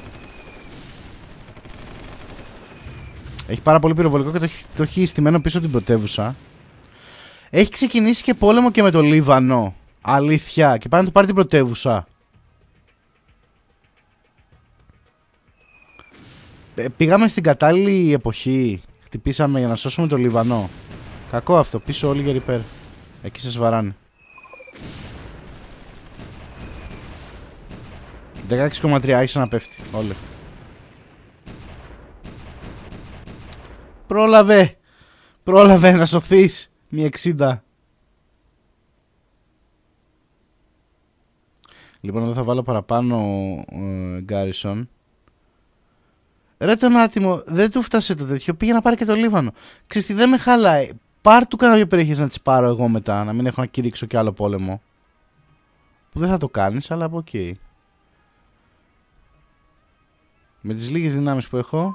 Έχει πάρα πολύ πυροβολικό και το έχει, το έχει στημένο πίσω από την πρωτεύουσα. Έχει ξεκινήσει και πόλεμο και με το Λίβανο. Αλήθεια. Και πάει να του πάρει την πρωτεύουσα. Ε, πήγαμε στην κατάλληλη εποχή. Χτυπήσαμε για να σώσουμε το Λίβανο. Κακό αυτό. Πίσω όλοι για repair. Εκεί σας βαράνε. δεκαέξι κόμμα τρία. Άρχισε να πέφτει. Όλοι. Πρόλαβε. Πρόλαβε να σωθείς. Μία εξήντα. Λοιπόν, εδώ θα βάλω παραπάνω ε, Garrison. Ρε τον άτιμο, δεν του φτάσε το τέτοιο. Πήγε να πάρει και το Λίβανο. Ξέρεις τι, δεν με χαλάει. Πάρ' του κάνα δύο περιοχές να τις πάρω εγώ μετά, να μην έχω να κηρύξω κι άλλο πόλεμο. Που δεν θα το κάνεις, αλλά από οκ. Okay. Με τις λίγες δυνάμεις που έχω,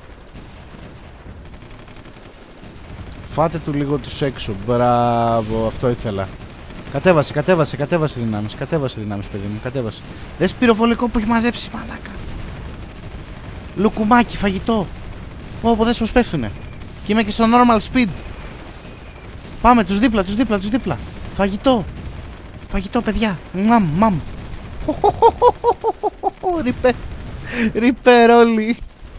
φάτε του λίγο τους έξω. Μπράβο, αυτό ήθελα. Κατέβασε, κατέβασε, κατέβασε δυνάμεις. Κατέβασε δυνάμεις, παιδί μου, κατέβασε. Δες πυροβολικό που έχει μαζέψει, μαλάκα. Λουκουμάκι, φαγητό. Πω, πω, δες πως πέφτουνε. Και είμαι και στο normal speed. Πάμε, τους δίπλα, τους δίπλα, τους δίπλα. Φαγητό. Φαγητό, παιδιά. Μαμ, μαμ. Ριπέρ. Ριπέρ όλοι.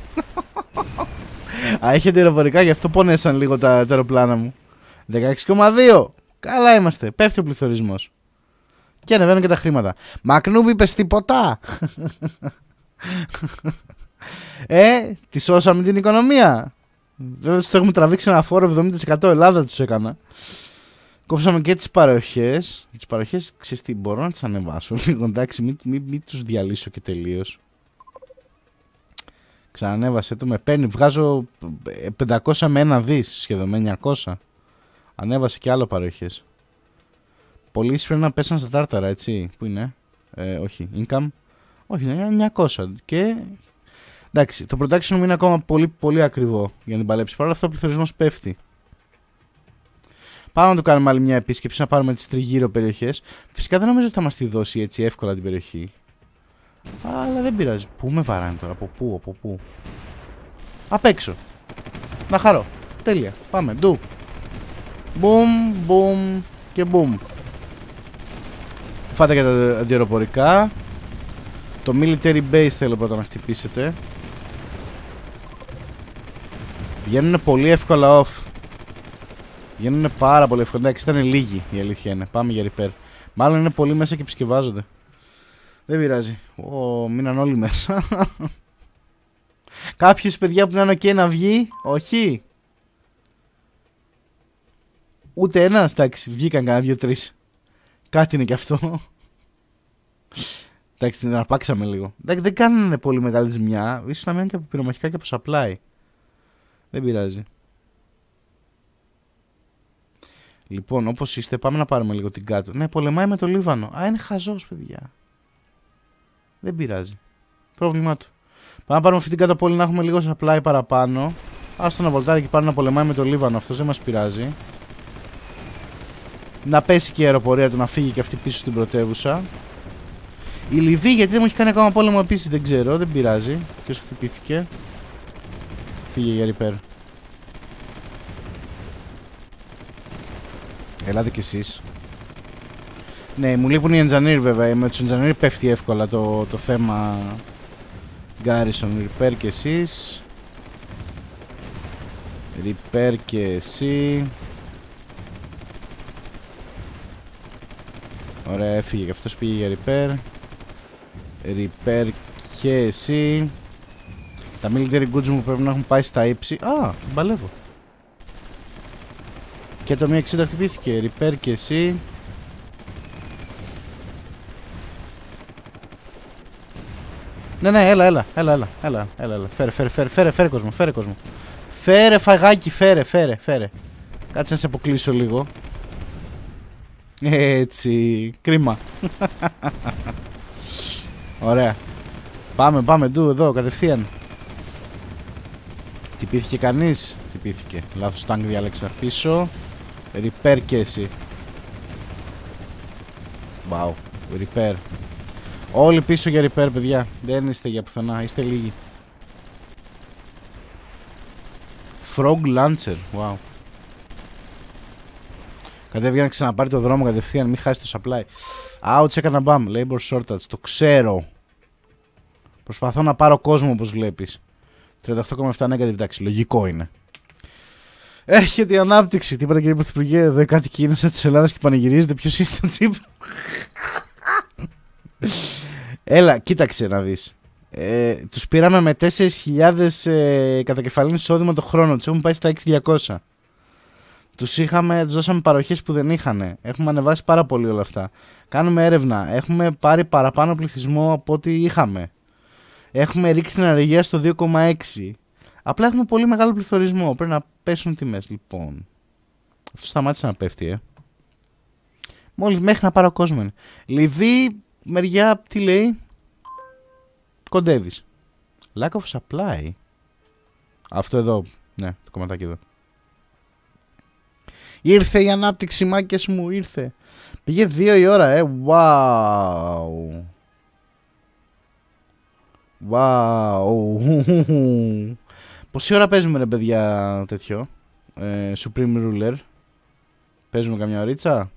Α, έχετε αεροπορικά, γι' αυτό πονέσαν λίγο τα, τα αεροπλάνα μου. δεκαέξι κόμμα δύο. Καλά είμαστε. Πέφτει ο πληθωρισμός. Και ανεβαίνουν και τα χρήματα. Μακνούμπ, είπες τίποτα? Ε, τη σώσαμε την οικονομία. Βέβαια τους το έχουμε τραβήξει ένα φόρο εβδομήντα τοις εκατό. Ελλάδα τους έκανα. Κόψαμε και τις παροχές. Τις παροχές, ξέρεις τι, μπορώ να τις ανεβάσω λίγο, εντάξει, μην, μην, μην τους διαλύσω και τελείως. Ξανανέβασε το, με παίρνει, βγάζω πεντακόσια με ένα δις σχεδόν, με εννιακόσια. Ανέβασε και άλλο παροχές. Πωλήσεις πρέπει να πέσαν στα τάρταρα, έτσι. Πού είναι? Ε, όχι, income. Όχι, είναι εννιακόσια. Και εντάξει, το production μου είναι ακόμα πολύ, πολύ ακριβό για να την παλέψει. Παρ' όλα αυτά ο πληθωρισμός πέφτει. Πάμε να το κάνουμε άλλη μια επίσκεψη, να πάρουμε τις τριγύρω περιοχές. Φυσικά δεν νομίζω ότι θα μας τη δώσει έτσι εύκολα την περιοχή. Αλλά δεν πειράζει. Πού με βαράνε τώρα, από πού, από πού? Απ' έξω. Να χαρώ. Τέλεια. Πάμε. Ντου. Μπουμ, μπουμ και μπουμ. Φάτε και τα αντιεροπορικά. Το military base θέλω πρώτα να χτυπήσετε. Βγαίνουν πολύ εύκολα off. Βγαίνουν πάρα πολύ εύκολα. Εντάξει, ήταν λίγοι, η αλήθεια είναι. Πάμε για repair. Μάλλον είναι πολύ μέσα και επισκευάζονται. Δεν πειράζει. Ω, μείναν όλοι μέσα. Κάποιος, παιδιά, που να είναι ok να βγει? Όχι. Ούτε ένας. Εντάξει, βγήκαν κανένα δύο-τρεις. Κάτι είναι κι αυτό. Εντάξει, την αρπάξαμε λίγο. Εντάξει, δεν κάνουν πολύ μεγάλη ζημιά. Ίσως να μένουν και από πυρομαχικά και από supply. Δεν πειράζει. Λοιπόν, όπως είστε, πάμε να πάρουμε λίγο την κάτω. Ναι, πολεμάει με το Λίβανο. Α, είναι χαζός, παιδιά. Δεν πειράζει. Πρόβλημά του. Πάμε να πάρουμε αυτή την κάτω πόλη να έχουμε λίγο supply παραπάνω. Άστο να βολτάρει και πάρει να πολεμάει με το Λίβανο. Αυτός δεν μας πειράζει. Να πέσει και η αεροπορία του, να φύγει και αυτή πίσω στην πρωτεύουσα. Η Λιβύη, γιατί δεν μου έχει κάνει ακόμα πόλεμο επίσης, δεν ξέρω, δεν πειράζει. Ποιος χτυπήθηκε? Φύγε για repair. Ελάτε κι εσείς. Ναι, μου λείπουν οι engineer βέβαια. Με τους engineer πέφτει εύκολα το, το θέμα. Garrison, repair κι εσείς. Repair και εσύ. Ωραία, έφυγε και αυτός, πήγε για repair. Repair και εσύ. Τα military goods μου πρέπει να έχουν πάει στα ύψη. Α, μπαλεύω. Και το μία εξήντα χτυπήθηκε. Repair και εσύ. Ναι, ναι, έλα, έλα, έλα, έλα, έλα, έλα, έλα. Φέρε, φέρε, φέρε, φέρε, φέρε κόσμο, φέρε κόσμο. Φέρε φαγάκι, φέρε, φέρε, φέρε. Κάτσε να σε αποκλείσω λίγο. Έτσι, κρίμα. Ωραία. Πάμε, πάμε, ντου, εδώ, κατευθείαν. Τυπήθηκε κανείς? Τυπήθηκε. Λάθος τάγκ διάλεξα. Πίσω. Repair και εσύ. Wow. Repair. Όλοι πίσω για repair, παιδιά. Δεν είστε για πουθενά. Είστε λίγοι. Frog Lancer. Wow. Κατέβηκε να ξαναπάρει το δρόμο κατευθείαν. Μην χάσει το supply. Ouch, έκανα μπαμ. Labor shortage. Το ξέρω. Προσπαθώ να πάρω κόσμο, όπως βλέπεις. τριάντα οκτώ κόμμα επτά negative. Εντάξει, λογικό είναι. Έρχεται η ανάπτυξη. Τι είπατε, κύριε Πρωθυπουργέ? Εδώ κάτι κίνησα της Ελλάδας και πανηγυρίζετε. Ποιος είσαι το Τσίπρα? Έλα, κοίταξε να δεις. Ε, τους πήραμε με τέσσερις χιλιάδες ε, κατακεφαλήν εισόδημα το χρόνο. Τους έχουμε πάει στα έξι χιλιάδες διακόσια. Τους είχαμε, τους δώσαμε παροχές που δεν είχαν. Έχουμε ανεβάσει πάρα πολύ όλα αυτά. Κάνουμε έρευνα. Έχουμε πάρει παραπάνω πληθυσμό από ό,τι είχαμε. Έχουμε ρίξει την ανεργία στο δύο κόμμα έξι. Απλά έχουμε πολύ μεγάλο πληθωρισμό. Πρέπει να πέσουν τιμές. Λοιπόν, Αυτό σταμάτησε να πέφτει, ε. Μόλις μέχρι να πάρω κόσμο είναι. Λιβύη, μεριά, τι λέει. Κοντεύεις. Lack of supply. Αυτό εδώ. Ναι, το κομματάκι εδώ. Ήρθε η ανάπτυξη, μάκες μου, ήρθε. Πήγε δύο η ώρα, ε. Wow. Wow. Πόση ώρα παίζουμε, ρε παιδιά, τέτοιο. Ε, Supreme Ruler. Παίζουμε καμιά ωρίτσα.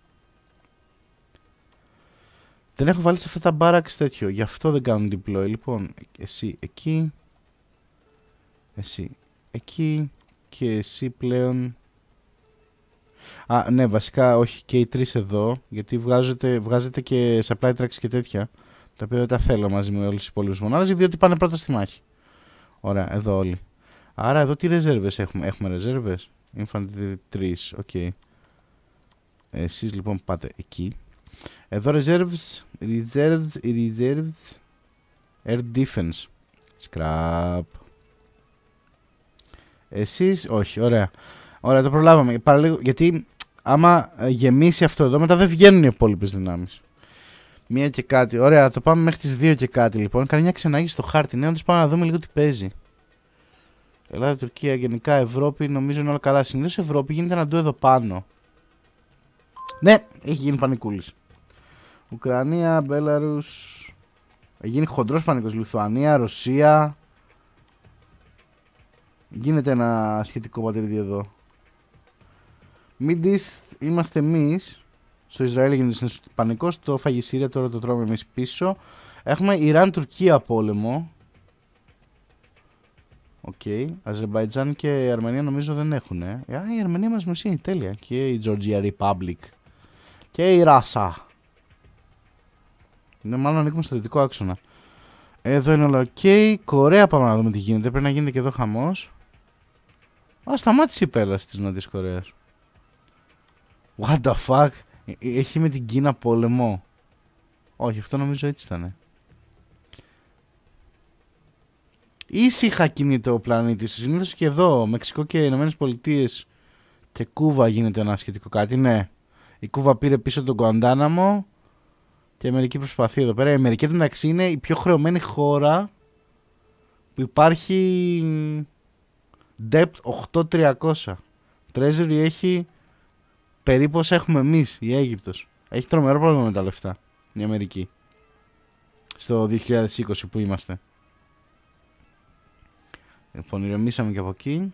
Δεν έχω βάλει σε αυτά τα barracks τέτοιο. Γι' αυτό δεν κάνουν deploy. Λοιπόν, εσύ εκεί. Εσύ εκεί. Και εσύ πλέον. Α, ναι, βασικά όχι και οι τρεις εδώ. Γιατί βγάζετε, βγάζετε και supply tracks και τέτοια. Τα οποία δεν τα θέλω μαζί με όλες τις υπόλοιπες μονάδες. Διότι πάνε πρώτα στη μάχη. Ωραία, εδώ όλοι. Άρα εδώ τι ρεζέρβες έχουμε. Έχουμε ρεζέρβες. Infantry τρεις. Οκ. Okay. Εσείς λοιπόν πάτε εκεί. Εδώ reserves, reserves, reserves, air defense, scrap. Εσείς, όχι, ωραία. Ωραία, το προλάβαμε. Παραλίγο, γιατί άμα γεμίσει αυτό εδώ, μετά δεν βγαίνουν οι υπόλοιπες δυνάμεις. Μία και κάτι. Ωραία, το πάμε μέχρι τις δύο και κάτι λοιπόν. Κάνει μια ξενάγηση στο χάρτη. Ναι, όντως πάμε να δούμε λίγο τι παίζει. Ελλάδα, Τουρκία, γενικά Ευρώπη, νομίζω είναι όλα καλά. Συνήθως Ευρώπη γίνεται να ντου εδώ πάνω. Ναι, έχει γίνει πανικούλης. Ουκρανία, Μπέλαρους. Έχει γίνει χοντρός πανικός. Λιθουανία, Ρωσία. Γίνεται ένα σχετικό πατρίδι εδώ. Middle East είμαστε εμείς. Στο Ισραήλ γίνεται πανικός. Το φάγει η Σύρια, τώρα το τρώμε εμείς πίσω. Έχουμε Ιράν-Τουρκία πόλεμο. Οκ. Okay. Αζερμπαϊτζάν και η Αρμενία νομίζω δεν έχουν. Ε. Α, η Αρμενία μας μεσεί, τέλεια. Και η Georgia Republic. Και η Ράσα. Ναι, μάλλον ανήκουμε στο δυτικό άξονα. Εδώ είναι όλα οκ. Okay. Κορέα πάμε να δούμε τι γίνεται. Πρέπει να γίνεται και εδώ χαμός. Α, σταμάτησε η πέλαση της Νότιας Κορέας. What the fuck. Έχει με την Κίνα πόλεμο. Όχι, αυτό νομίζω έτσι ήταν. Ήσυχα κινείται ο πλανήτης. Συνήθως και εδώ, Μεξικό και Ηνωμένες Πολιτείες και Κούβα γίνεται ένα σχετικό κάτι. Ναι, η Κούβα πήρε πίσω τον Γκουαντάναμο και η Αμερική προσπαθεί εδώ πέρα. Η Αμερική εντάξει είναι η πιο χρεωμένη χώρα που υπάρχει. Debt οκτώ χιλιάδες τριακόσια. Treasury έχει περίπου όσα έχουμε εμείς, η Αίγυπτος. Έχει τρομερό πρόβλημα με τα λεφτά η Αμερική. Στο δύο χιλιάδες είκοσι που είμαστε. Λοιπόν, ηρεμήσαμε και από εκεί.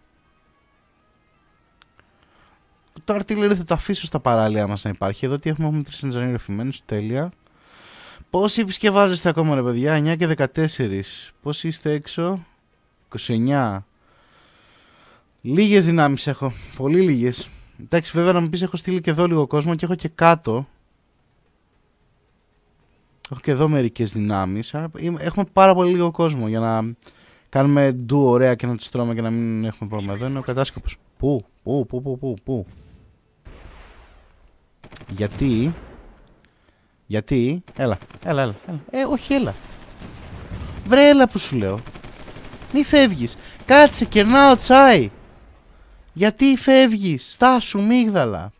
Το αρτιλέριο θα το αφήσω στα παράλια μας να υπάρχει. Εδώ τι έχουμε, έχουμε τρεις ενζανίρ ρεφημένους, τέλεια. Πόσοι επισκευάζεστε ακόμα ρε παιδιά, εννιά και δεκατέσσερα. Πόσοι είστε έξω, είκοσι εννιά. Λίγες δυνάμεις έχω, πολύ λίγες. Εντάξει, βέβαια να μου πεις έχω στείλει και εδώ λίγο κόσμο και έχω και κάτω. Έχω και εδώ μερικές δυνάμεις. Έχουμε πάρα πολύ λίγο κόσμο για να κάνουμε ντου ωραία και να τους τρώμε και να μην έχουμε πρόβλημα. Εδώ είναι ο κατάσκοπος. Πού, πού, πού, πού, πού, πού. Γιατί, γιατί, έλα, έλα, έλα, έλα. Ε, όχι, έλα. Βρε, έλα που σου λέω. Μη φεύγεις. Κάτσε, κερνάω τσάι. Γιατί φεύγεις. Στάσου, μίγδαλα.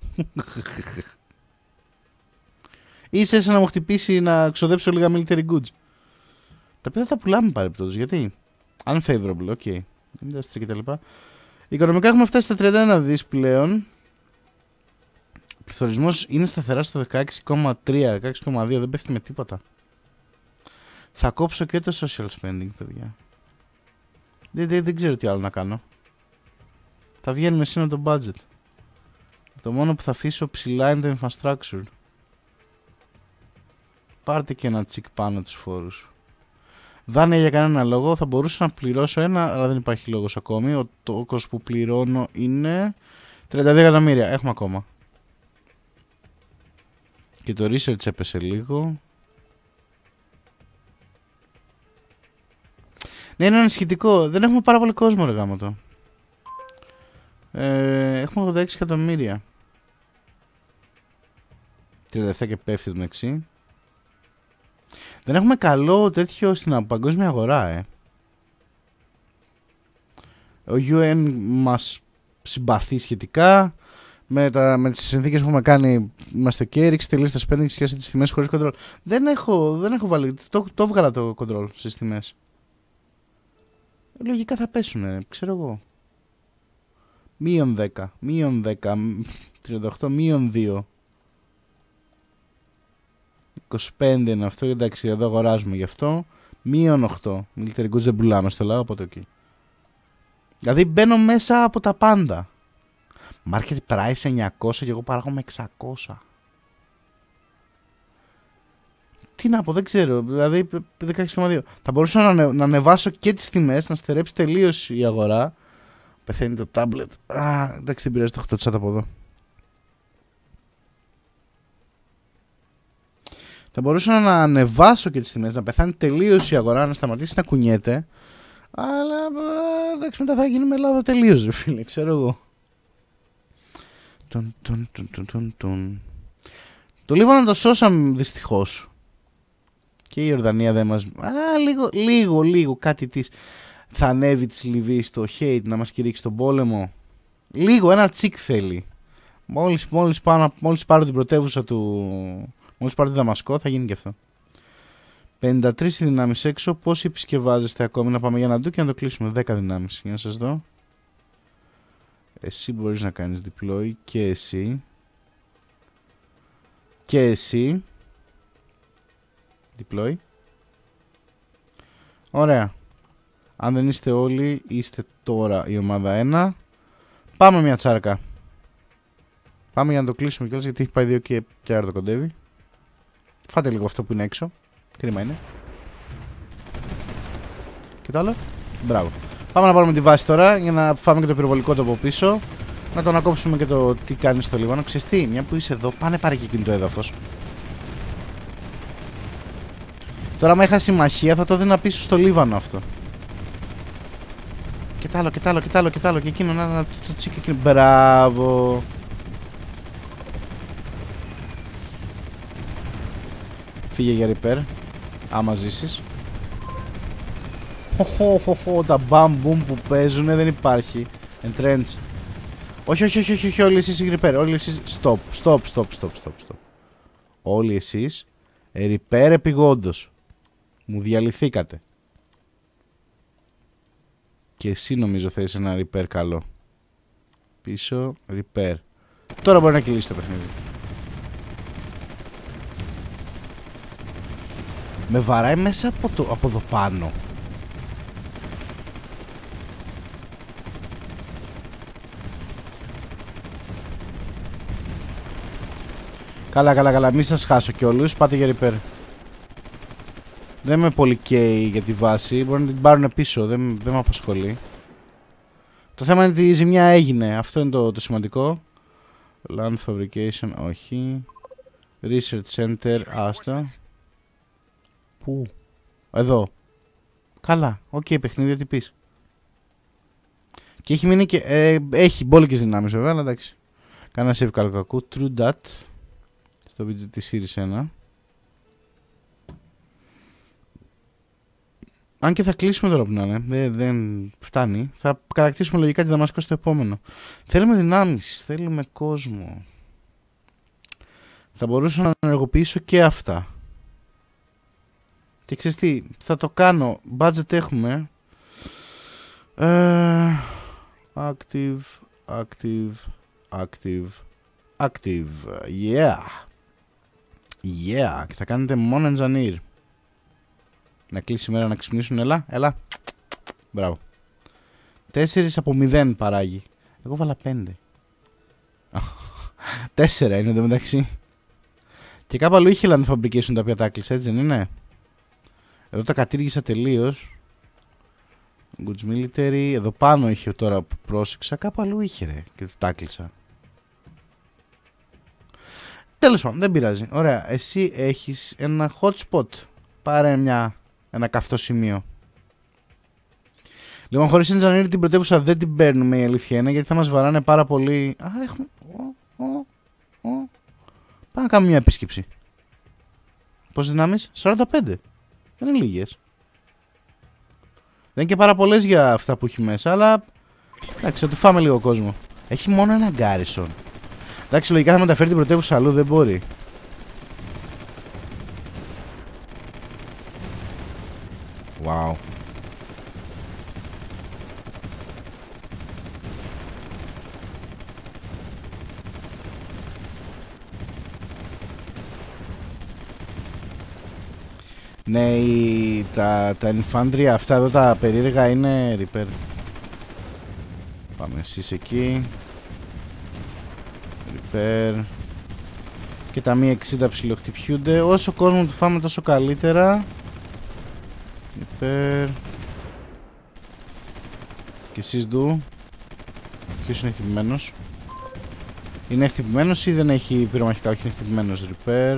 Είσαι σαν να μου χτυπήσει να ξοδέψω λίγα military goods. Τα οποία θα πουλάμε παρεπτόντως. Γιατί. Unfavorable, οκ. Okay. Industry κτλ. Οικονομικά έχουμε φτάσει στα τριάντα ένα δις πλέον. Ο πληθωρισμός είναι σταθερά στο δεκαέξι κόμμα τρία, δεκαέξι κόμμα δύο. Δεν πέφτει με τίποτα. Θα κόψω και το social spending, παιδιά. Δεν, δεν, δεν ξέρω τι άλλο να κάνω. Θα βγαίνουμε σύνα το budget. Το μόνο που θα αφήσω ψηλά είναι το infrastructure. Πάρτε και ένα τσικ πάνω τους φόρους. Δάνεια για κανένα λόγο. Θα μπορούσα να πληρώσω ένα, αλλά δεν υπάρχει λόγος ακόμη. Ο τόκος που πληρώνω είναι τριάντα δύο εκατομμύρια. Έχουμε ακόμα. Και το research έπεσε λίγο. Ναι, είναι ανησυχητικό. Δεν έχουμε πάρα πολύ κόσμο, ρε γάμο το. Ε, έχουμε ογδόντα έξι εκατομμύρια. τριάντα επτά και πέφτει το μεξί. Δεν έχουμε καλό τέτοιο στην παγκόσμια αγορά, ε. Ο γιου εν μας συμπαθή σχετικά. Με, τα, με τις συνθήκες που έχουμε κάνει είμαστε ok, ρίξτε τελείως τα spending και τις τιμές χωρίς control. Δεν έχω, δεν έχω βάλει, το, το έβγαλα το control στις τιμές. Λογικά θα πέσουνε, ξέρω εγώ. Μείον δέκα, μείον δέκα, τριάντα οκτώ, μείον δύο. είκοσι πέντε είναι αυτό, εντάξει εδώ αγοράζουμε γι' αυτό. Μείον οκτώ, military goods δεν πουλάμε στο λαό, οπότε εκεί. Δηλαδή μπαίνω μέσα από τα πάντα. Market price εννιακόσια και εγώ παράγομαι εξακόσια. Τι να πω, δεν ξέρω. Δηλαδή δεκαέξι κόμμα δύο. Θα μπορούσα να, ανε, να ανεβάσω και τις τιμές, να στερέψει τελείως η αγορά. Πεθαίνει το tablet. Α, εντάξει, δεν πειράζει, το έχω το chat από εδώ. Θα μπορούσα να ανεβάσω και τις τιμές, να πεθάνει τελείως η αγορά, να σταματήσει να κουνιέται. Αλλά εντάξει, μετά θα γίνει με Ελλάδα τελείως, ρε φίλε, ξέρω εγώ. Τουν, τουν, τουν, τουν, τουν, τουν. Το Λίβανο το σώσαμε δυστυχώς. Και η Ιορδανία δεν μας... Α, λίγο, λίγο, λίγο κάτι της... Θα ανέβει της Λιβύης στο hate να μας κηρύξει τον πόλεμο. Λίγο, ένα τσικ θέλει. Μόλις, μόλις, πάνω, μόλις πάρω την πρωτεύουσα του... Μόλις πάρω τη Δαμασκό θα γίνει και αυτό. πενήντα τρεις δυνάμεις έξω. Πόσοι επισκευάζεστε ακόμη? Να πάμε για να δω και να το κλείσουμε. δέκα δυνάμεις. Για να σας δω. Εσύ μπορείς να κάνεις deploy και εσύ. Και εσύ. Deploy. Ωραία. Αν δεν είστε όλοι, είστε τώρα η ομάδα ένα. Πάμε μια τσάρκα. Πάμε για να το κλείσουμε κιόλας γιατί έχει πάει δύο και πια το κοντεύει. Φάτε λίγο αυτό που είναι έξω. Κρίμα είναι. Και το άλλο. Μπράβο. Πάμε να πάρουμε τη βάση τώρα για να φάμε και το πυροβολικό το από πίσω. Να το ανακόψουμε και το τι κάνει στο Λίβανο. Ξέρεις τι, μια που είσαι εδώ, πάνε πάρε και εκείνο το έδαφος. Τώρα, άμα είχα συμμαχία, θα το δίνα πίσω στο Λίβανο αυτό. Και τ' άλλο, και τ' άλλο, και τ' άλλο, και τ' άλλο. Και εκείνο να, να το, το τσίκι εκείνο. Μπράβο. Φύγε για repair. Άμα ζήσεις. Χοχοχοχο, τα μπαμ-μπουμ που παίζουνε δεν υπάρχει. Entrench. Όχι, όχι, όχι, όχι, όχι, όλοι εσείς repair. Όλοι εσείς. Stop, stop, stop, stop, stop, stop. Όλοι εσείς repair επειγόντως. Μου διαλυθήκατε. Και εσύ νομίζω θέλεις ένα repair καλό. Πίσω, repair. Τώρα μπορεί να κυλήσει το παιχνίδι. Με βαράει μέσα από, το, από εδώ πάνω. Καλά, καλά, καλά. Μη σας χάσω κιόλους. Πάτε για repair. Δεν είμαι πολύ καίει για τη βάση. Μπορεί να την πάρουν πίσω. Δεν, δεν με απασχολεί. Το θέμα είναι ότι η ζημιά έγινε. Αυτό είναι το, το σημαντικό. Land fabrication. Όχι. Research center. Άστα. Πού? Εδώ. Καλά. Οκ, okay, παιχνίδι τι πεις. Και έχει μείνει και... Ε, έχει μπόλικες δυνάμεις βέβαια, αλλά εντάξει. Κάνα save καλοκακού. True dat. Στο βίντεο της Series ένα. Αν και θα κλείσουμε τώρα που να είναι. Δεν, δεν φτάνει. Θα κατακτήσουμε λογικά τη Δαμασκό στο επόμενο. Θέλουμε δυνάμεις. Θέλουμε κόσμο. Θα μπορούσα να ενεργοποιήσω και αυτά. Και ξέρεις τι, θα το κάνω. Budget έχουμε. Uh, active, active, active, active. Yeah. Yeah. Και θα κάνετε μόνο engineer. Να κλείσει η μέρα να ξυπνήσουν. Έλα, έλα. Μπράβο. Τέσσερις από μηδέν παράγει. Εγώ βάλα πέντε. Τέσσερα είναι εντωμεταξύ. Και κάπου αλλού είχε land fabrication τα οποία τα έκλεισα, έτσι δεν είναι? Εδώ τα κατήργησα τελείως. Goods military. Εδώ πάνω είχε τώρα που πρόσεξα. Κάπου αλλού είχε ρε. Και το τάκλεισα. Τέλος πάντων, δεν πειράζει. Ωραία. Εσύ έχεις ένα hot spot. Πάρε μια, ένα καυτό σημείο. Λοιπόν, χωρίς engineer την πρωτεύουσα δεν την παίρνουμε, η αλήθεια είναι, γιατί θα μας βαράνε πάρα πολύ. Α, έχουμε. Ο, ο, ο. Πάμε να κάνουμε μια επίσκεψη. Πόσες δυνάμεις? σαράντα πέντε. Δεν είναι λίγες. Δεν είναι και πάρα πολλές για αυτά που έχει μέσα, αλλά εντάξει, θα του φάμε λίγο κόσμο. Έχει μόνο ένα γκάρισον. Εντάξει, λογικά θα μεταφέρει την πρωτεύουσα αλλού, δεν μπορεί. Wow. Ναι, η, τα, τα infantry αυτά εδώ τα περίεργα είναι repair. Πάμε εσείς εκεί. Repair. Και τα μη εξήντα ψιλοχτυπιούνται. Όσο κόσμο του φάμε τόσο καλύτερα. Repair. Και εσείς δου. Ποιος είναι χτυπημένος? Είναι χτυπημένος ή δεν έχει πυρομαχικά? Όχι, είναι χτυπημένος. Repair.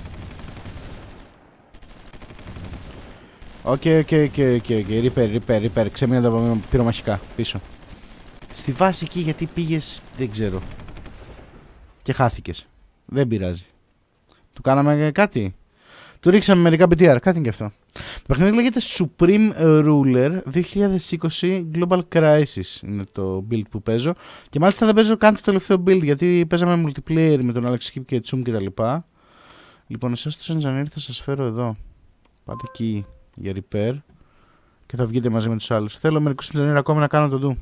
Οκ, οκ, οκ, οκ, repair, repair, repair. Ξέμεινα τα πυρομαχικά πίσω. Στη βάση εκεί γιατί πήγες, δεν ξέρω. Και χάθηκες. Δεν πειράζει. Του κάναμε κάτι. Του ρίξαμε μερικά μπι τι αρ, κάτι είναι και αυτό. Το παιχνίδι λέγεται Supreme Ruler δύο χιλιάδες είκοσι Global Crisis. Είναι το build που παίζω. Και μάλιστα δεν παίζω καν το τελευταίο build, γιατί παίζαμε multiplayer με τον Alex Skip και Tsum κτλ. Λοιπόν, εσάς τους engineer θα σας φέρω εδώ. Πάτε εκεί για repair. Και θα βγείτε μαζί με τους άλλους. Θέλω μερικούς engineer ακόμα να κάνω το do.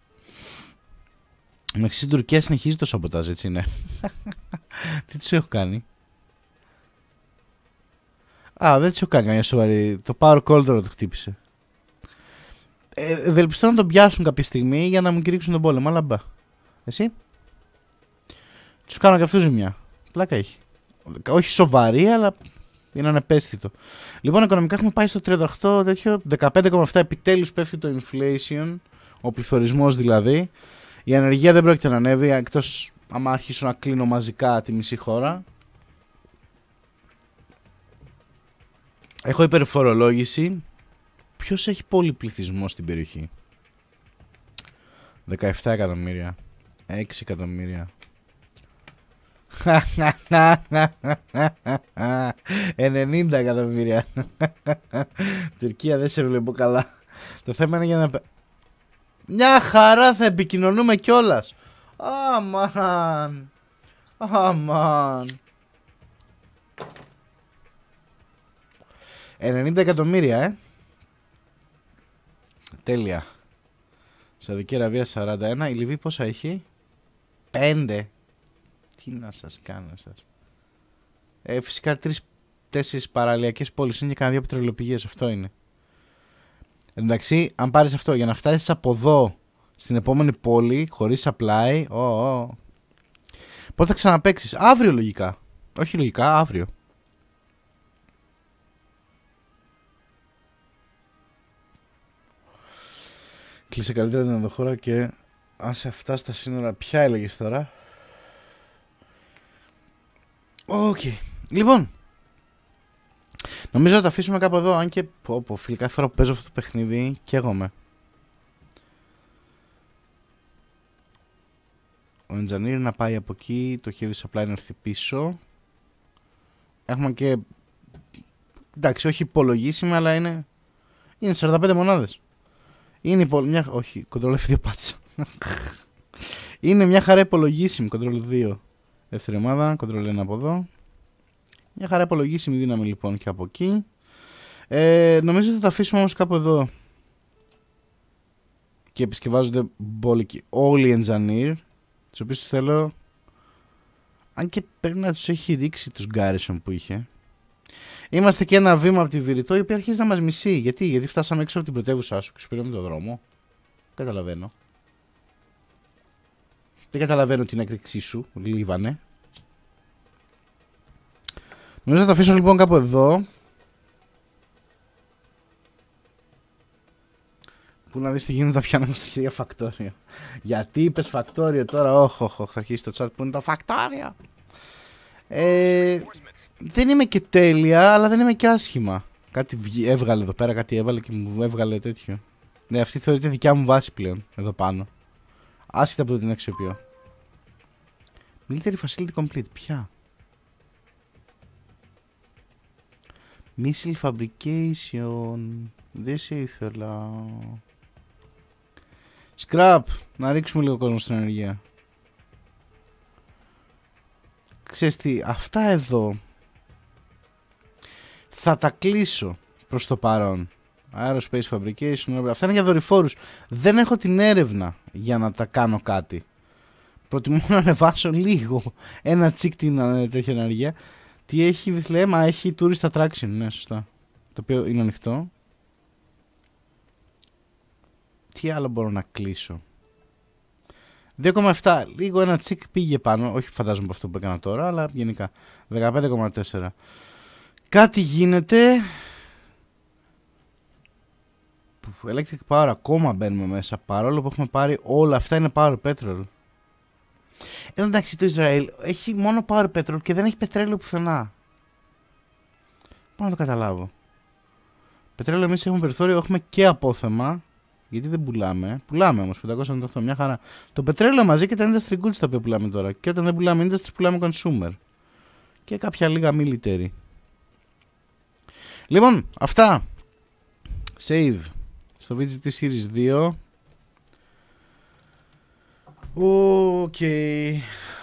Μέχρι στην Τουρκία συνεχίζει το σαμποτάζ, έτσι είναι. Τι τους έχω κάνει? Α, δεν τους έχω κάνει καμιά σοβαρή. Το power control το χτύπησε. Ε, ευελπιστώ να τον πιάσουν κάποια στιγμή για να μου κηρύξουν τον πόλεμο, αλλά μπα. Εσύ? Τους κάνω και αυτούς ζημιά. Πλάκα έχει. Όχι σοβαρή, αλλά είναι ανεπαίσθητο. Λοιπόν, οικονομικά έχουμε πάει στο τριάντα οκτώ, τέτοιο, δεκαπέντε κόμμα επτά. Επιτέλους πέφτει το inflation, ο πληθωρισμός δηλαδή. Η ανεργία δεν πρόκειται να ανέβει, εκτός άμα αρχίσω να κλείνω μαζικά τη μισή χώρα. Έχω υπερφορολόγηση. Ποιος έχει πολύ πληθυσμό στην περιοχή? δεκαεπτά εκατομμύρια. έξι εκατομμύρια. ενενήντα εκατομμύρια. Τουρκία δεν σε βλέπω καλά. Το θέμα είναι για να... Μια χαρά θα επικοινωνούμε κιόλας. Αμάν. Αμάν. ενενήντα εκατομμύρια, ε. Τέλεια. Σαουδική Αραβία σαράντα ένα. Η Λιβύη πόσα έχει? πέντε. Τι να σας κάνω σας. Ε, φυσικά τρεις τέσσερις παραλιακές πόλεις είναι και κανένα δύο πετρελαιοπηγές. Αυτό είναι. Εντάξει, αν πάρεις αυτό για να φτάσεις από εδώ στην επόμενη πόλη χωρίς supply, oh, oh. Πότε θα ξαναπαίξεις? Αύριο λογικά. Όχι λογικά, αύριο. Κλείσε καλύτερα την ενδοχώρα και άσε αυτά στα σύνορα. Ποια έλεγες τώρα? Οκ. Okay. Λοιπόν, νομίζω να τα αφήσουμε κάπου εδώ. Αν και πω, πω, φίλοι, κάθε φορά που παίζω αυτό το παιχνίδι καίγομαι. Ο engineer να πάει από εκεί, το heavy supply να έρθει πίσω. Έχουμε και... εντάξει, όχι υπολογίσιμη, αλλά είναι... είναι σαράντα πέντε μονάδες. Είναι υπο... μια... όχι, control εφ δύο πάτσα. Είναι μια χαρά υπολογίσιμη, control δύο. Δεύτερη ομάδα, control ένα από εδώ. Μια χαρά υπολογίσιμη δύναμη λοιπόν και από εκεί. Ε, νομίζω ότι θα τα αφήσουμε όμως κάπου εδώ. Και επισκευάζονται μπόλικοι όλοι οι engineer, τους οποίους τους θέλω. Αν και πρέπει να τους έχει ρίξει τους Garrison που είχε. Είμαστε και ένα βήμα από τη Βηρητό, η οποία αρχίζει να μας μισεί. Γιατί, Γιατί φτάσαμε έξω από την πρωτεύουσά σου και σου πήραμε το δρόμο. Καταλαβαίνω. Δεν καταλαβαίνω την έκρηξή σου, Λίβανε. Νομίζω να το αφήσω λοιπόν κάπου εδώ. Πού να δεις τι γίνεται, τα πιάνουμε στα χέρια φακτόρια. Γιατί είπες φακτόριο τώρα? Όχι, όχι, θα αρχίσει το chat που είναι το φακτόριο. Ε, δεν είμαι και τέλεια, αλλά δεν είμαι και άσχημα. Κάτι έβγαλε εδώ πέρα, κάτι έβαλε και μου έβγαλε τέτοιο. Ναι, αυτή θεωρείται δικιά μου βάση πλέον, εδώ πάνω. Άσχετα από το την αξιοποιώ. Military Facility Complete, ποια? Missile Fabrication. Δεν σε ήθελα. Scrap, να ρίξουμε λίγο κόσμο στην ενεργεία. ξέρεις τι, αυτά εδώ θα τα κλείσω προς το παρόν. Aerospace Fabrication, αυτά είναι για δορυφόρους. Δεν έχω την έρευνα για να τα κάνω κάτι. Προτιμώ να ανεβάσω λίγο ένα τσικ την τέτοια ενέργεια. Τι έχει Βιθλεέμ? Έχει Tourist Attraction, ναι, σωστά. Το οποίο είναι ανοιχτό. Τι άλλο μπορώ να κλείσω? δύο κόμμα επτά, λίγο ένα τσικ πήγε πάνω. Όχι φαντάζομαι από αυτό που έκανα τώρα, αλλά γενικά δεκαπέντε κόμμα τέσσερα. Κάτι γίνεται. Electric Power ακόμα μπαίνουμε μέσα, παρόλο που έχουμε πάρει όλα αυτά είναι Power Petrol. Εδώ εντάξει, το Ισραήλ έχει μόνο Power Petrol και δεν έχει πετρέλαιο πουθενά. Πάω να το καταλάβω. Πετρέλαιο εμείς έχουμε περιθώριο, έχουμε και απόθεμα. Γιατί δεν πουλάμε. Πουλάμε όμως πεντακόσια ογδόντα οκτώ, μια χαρά. Το πετρέλαιο μαζί και τα industry goods τα οποία πουλάμε τώρα. Και όταν δεν πουλάμε industry, πουλάμε consumer. Και κάποια λίγα military. Λοιπόν, αυτά. Save στο βι τζι τι Series δύο. Οκ. Okay.